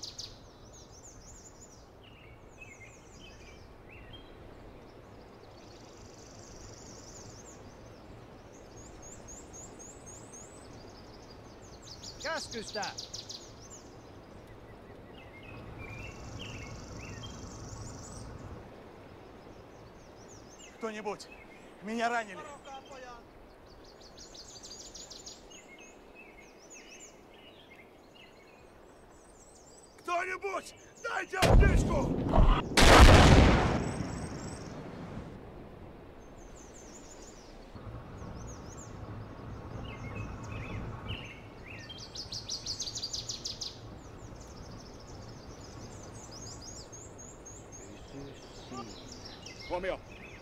Käskystä! Кто-нибудь! Меня ранили! Кто-нибудь, дайте аптечку! Huomio!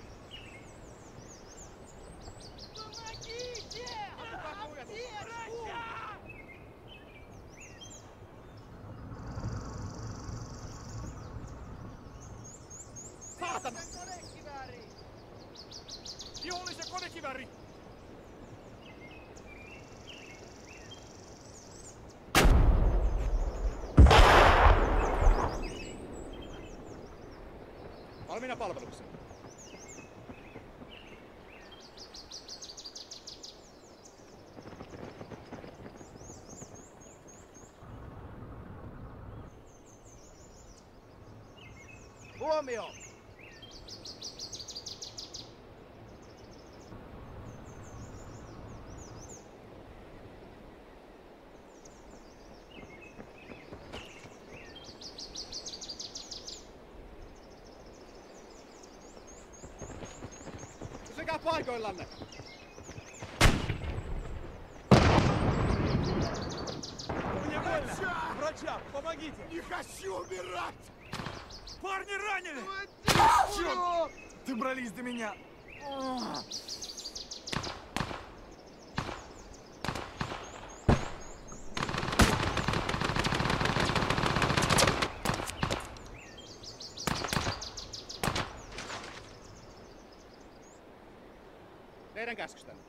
Saatana! Vihollisen konekivääri! Valmiina palvelukseen. Huomio! Pysykää paikoillanne! Врача, помогите! Не хочу умирать! Парни ранены! Черт! Добрались до меня! Teidän käskystänne.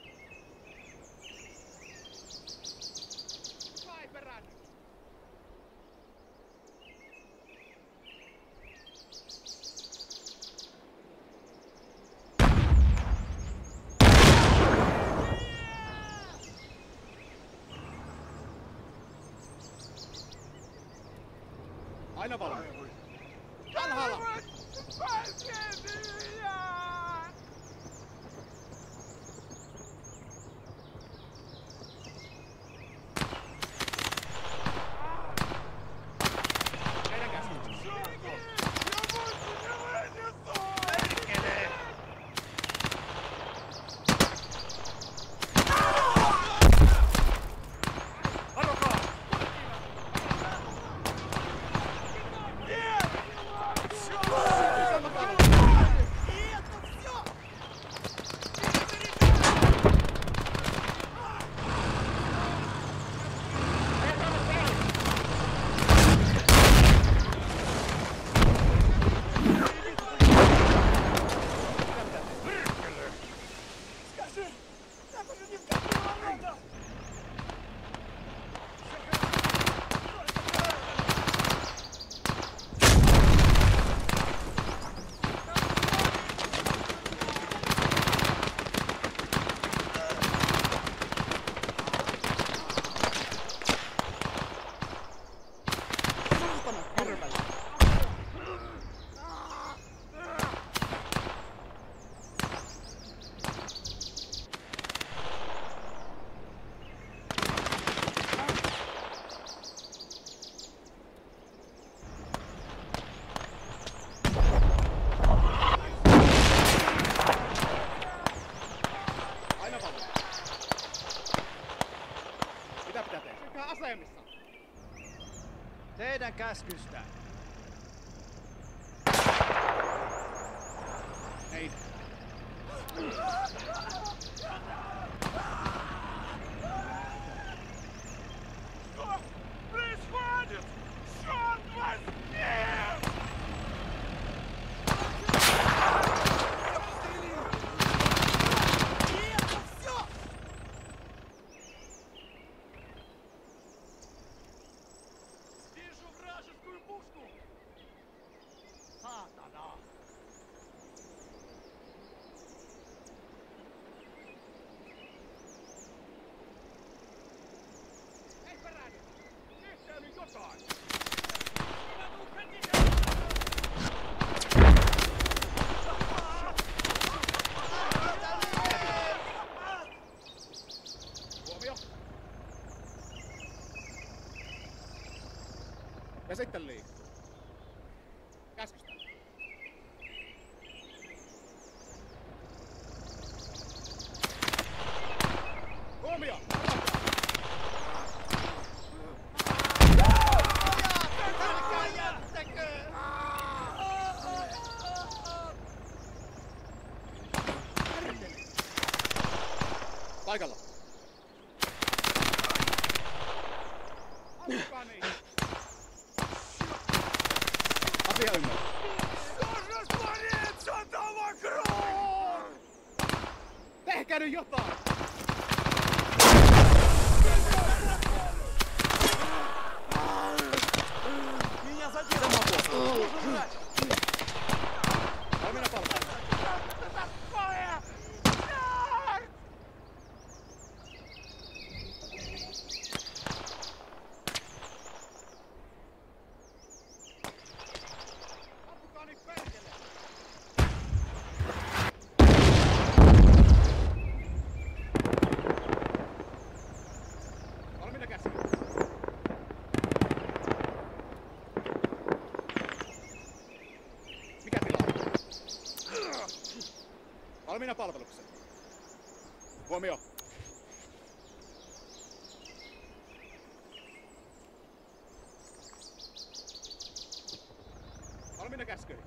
Aina valmiina. Alhaalla! Teidän käskystänne. Asemissa. Teidän käskystä. Ei. Происходит! Черт возьми! Ja sitten liikaa. Käskystä. Huomio! Paikalla. Asia ymmärrä. Tehkää nyt jotain! Valmiina palvelu. Valmiina palvelukseen. Huomio. Valmiina käskyihin.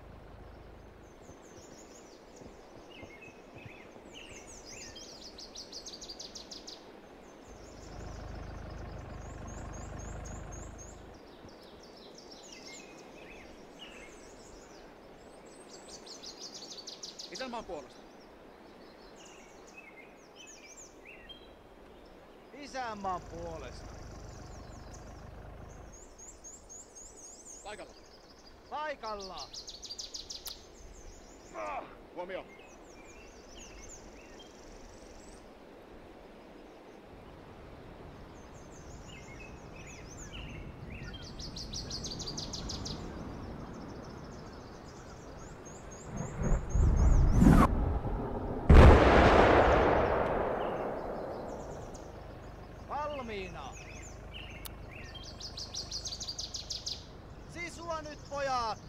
Isänmaan puolesta. Isänmaan puolesta. Paikalla. Paikalla. Huomio. Valmiina. Sisua nyt, pojat!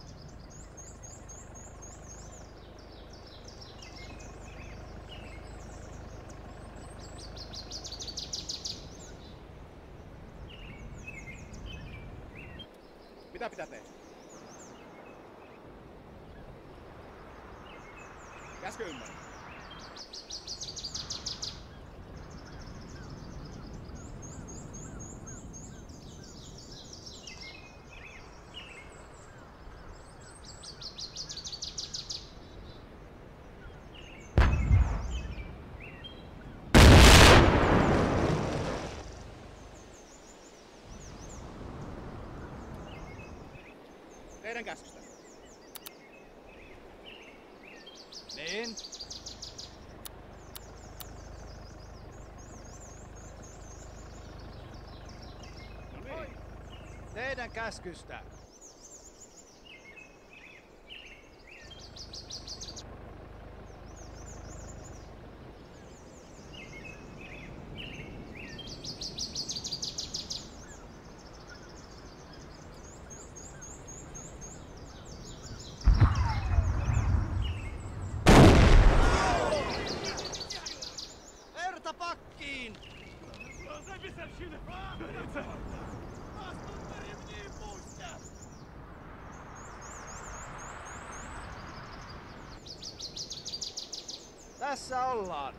Mitä pitää tehdä? Käskö ymmärrä? Teidän käskystä. Niin? No niin. Teidän käskystä. Pakkiin! Tässä ollaan.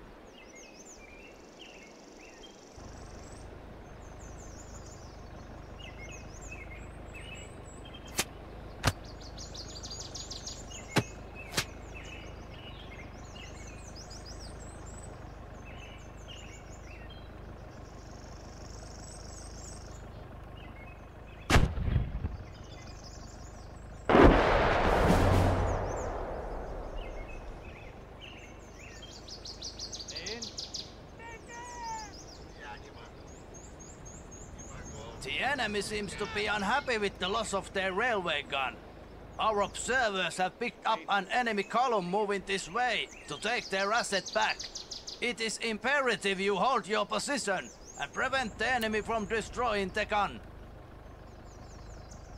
The enemy seems to be unhappy with the loss of their railway gun. Our observers have picked up an enemy column moving this way to take their asset back. It is imperative you hold your position and prevent the enemy from destroying the gun.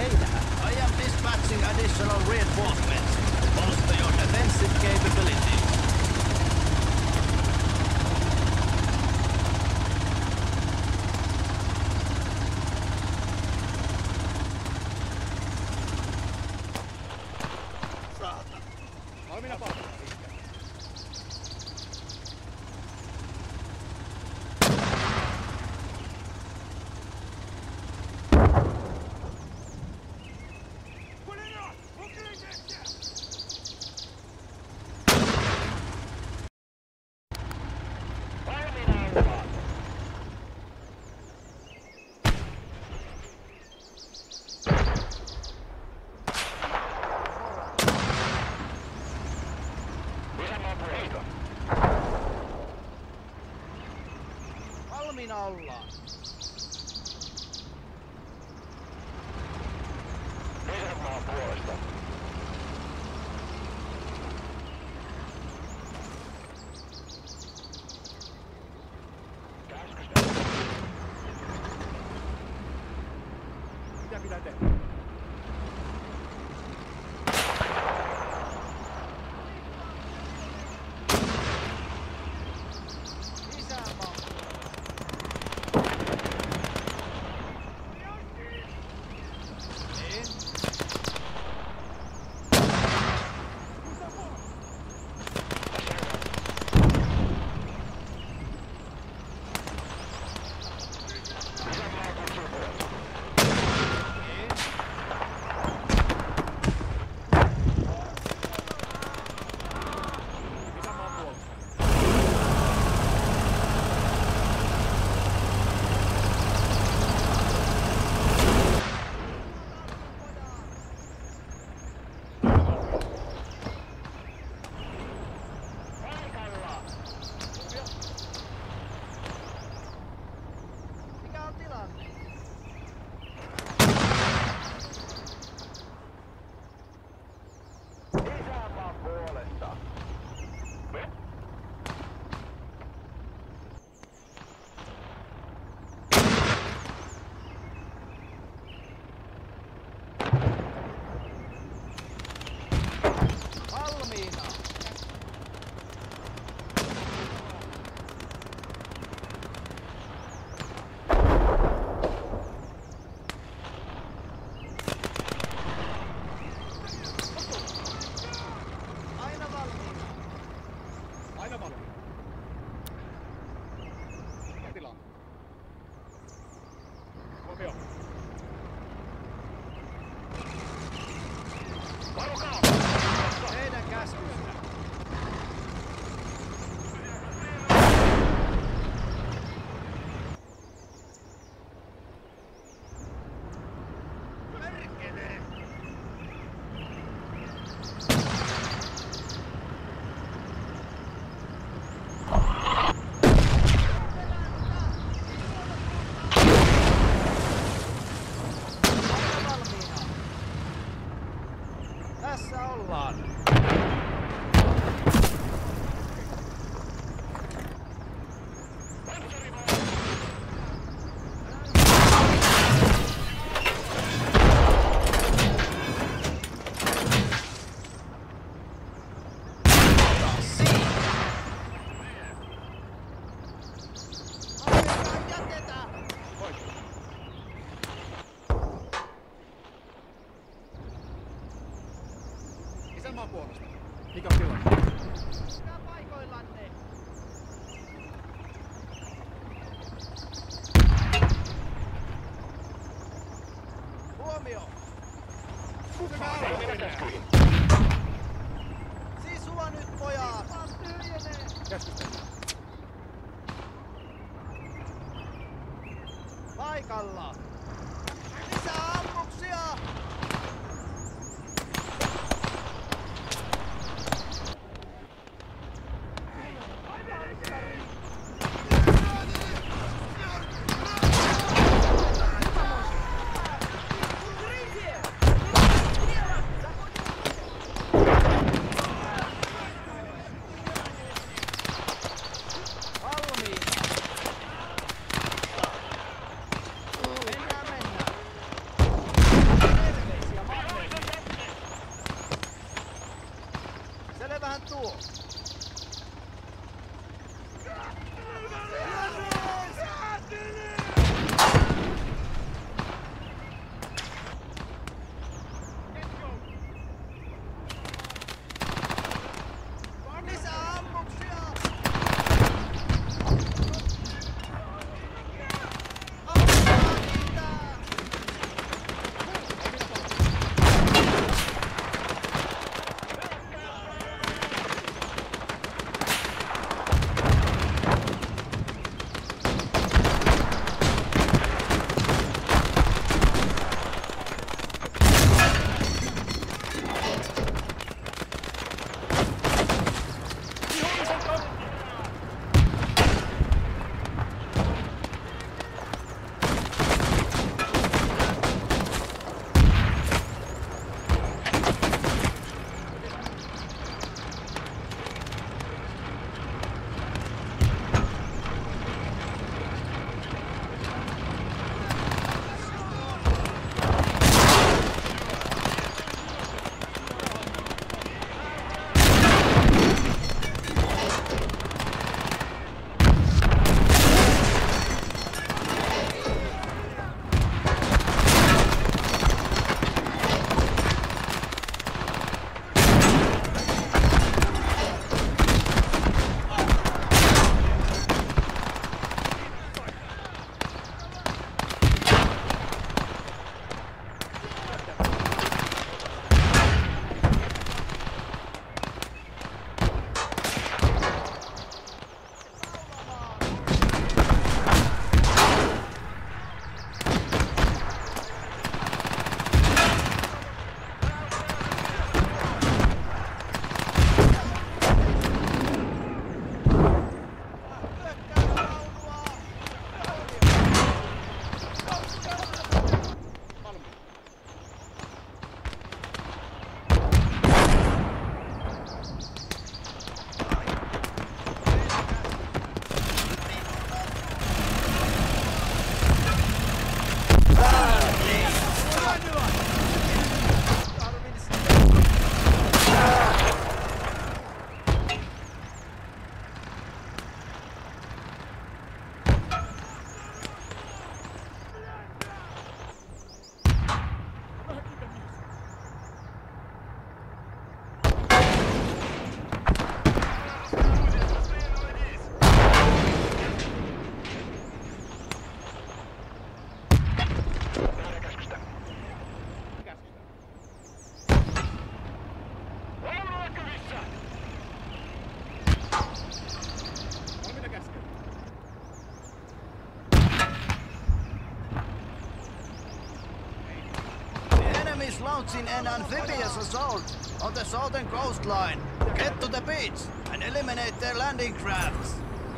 I am dispatching additional reinforcements. Bolster your defensive capabilities. Valmiina palvella. Valmiina ollaan. Isänmaan puolesta. Käskystä. Mitä pitää tehdä? Isänmaa. Niin. Mikä on tilanne? Isänmaan puolesta. Valmiina. Aina valmiina. Aina valmiina. Mikä tilanne? Huomio. Varokaa! Teidän käskystä. Perkele! Aina valmiina. Tässä ollaan. Jatketaan. Isänmaan puolesta. Mikä on tilanne? Pysykää paikoillanne. Huomio! Valmiina käskyihin. Sisua nyt, pojat! Tyhjenee! Käskystä. Paikalla! Lisää ammuksia! Valmiina! Mennään enemy is launching an amphibious assault on the southern coastline. Get to the beach and eliminate their landing crafts.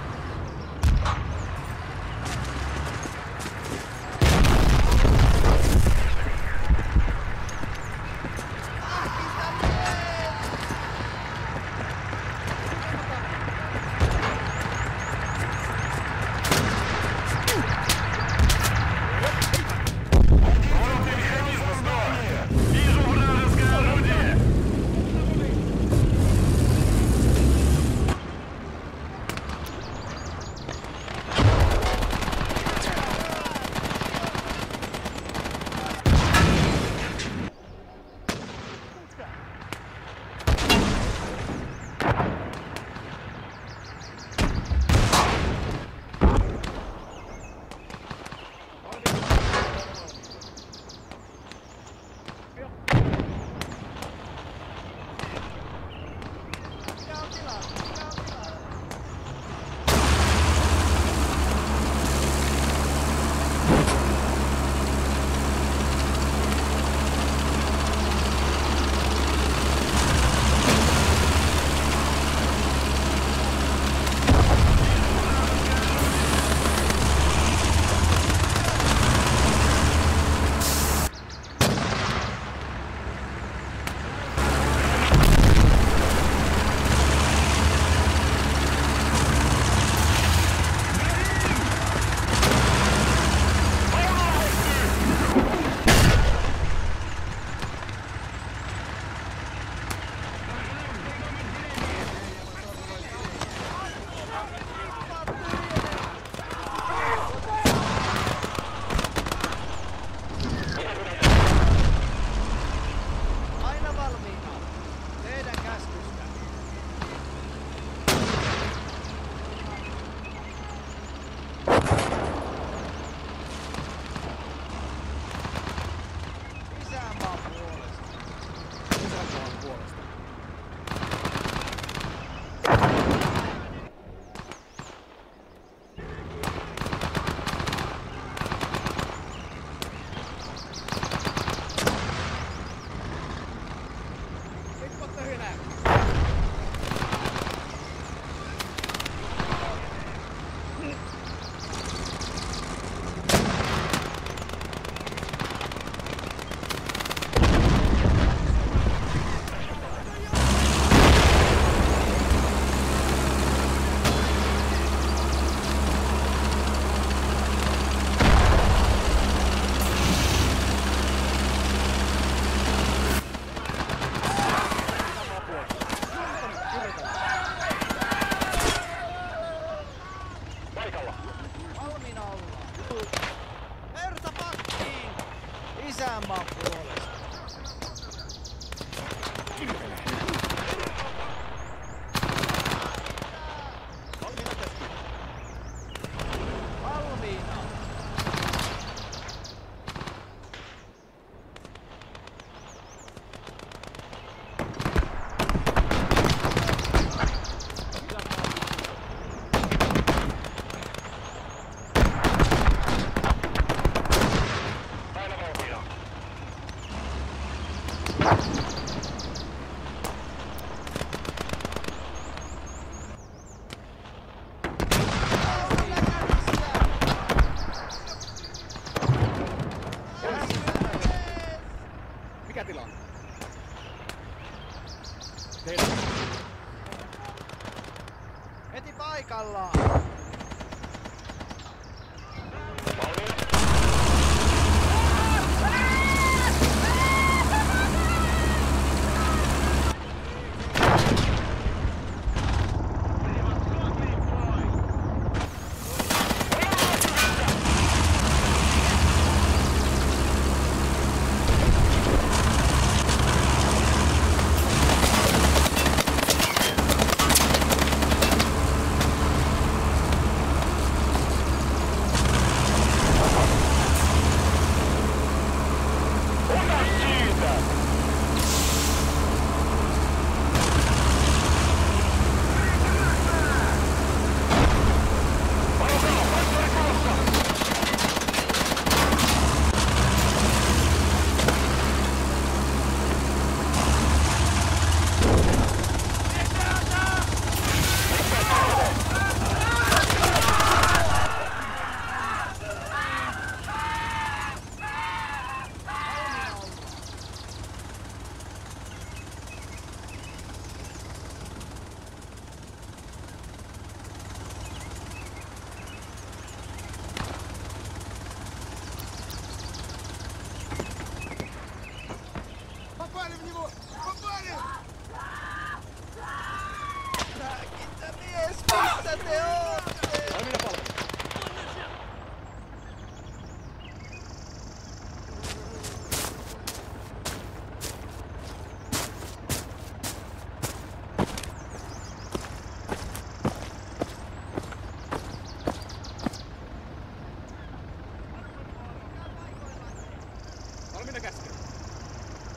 paikallaan.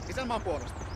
Isänmaan puolesta.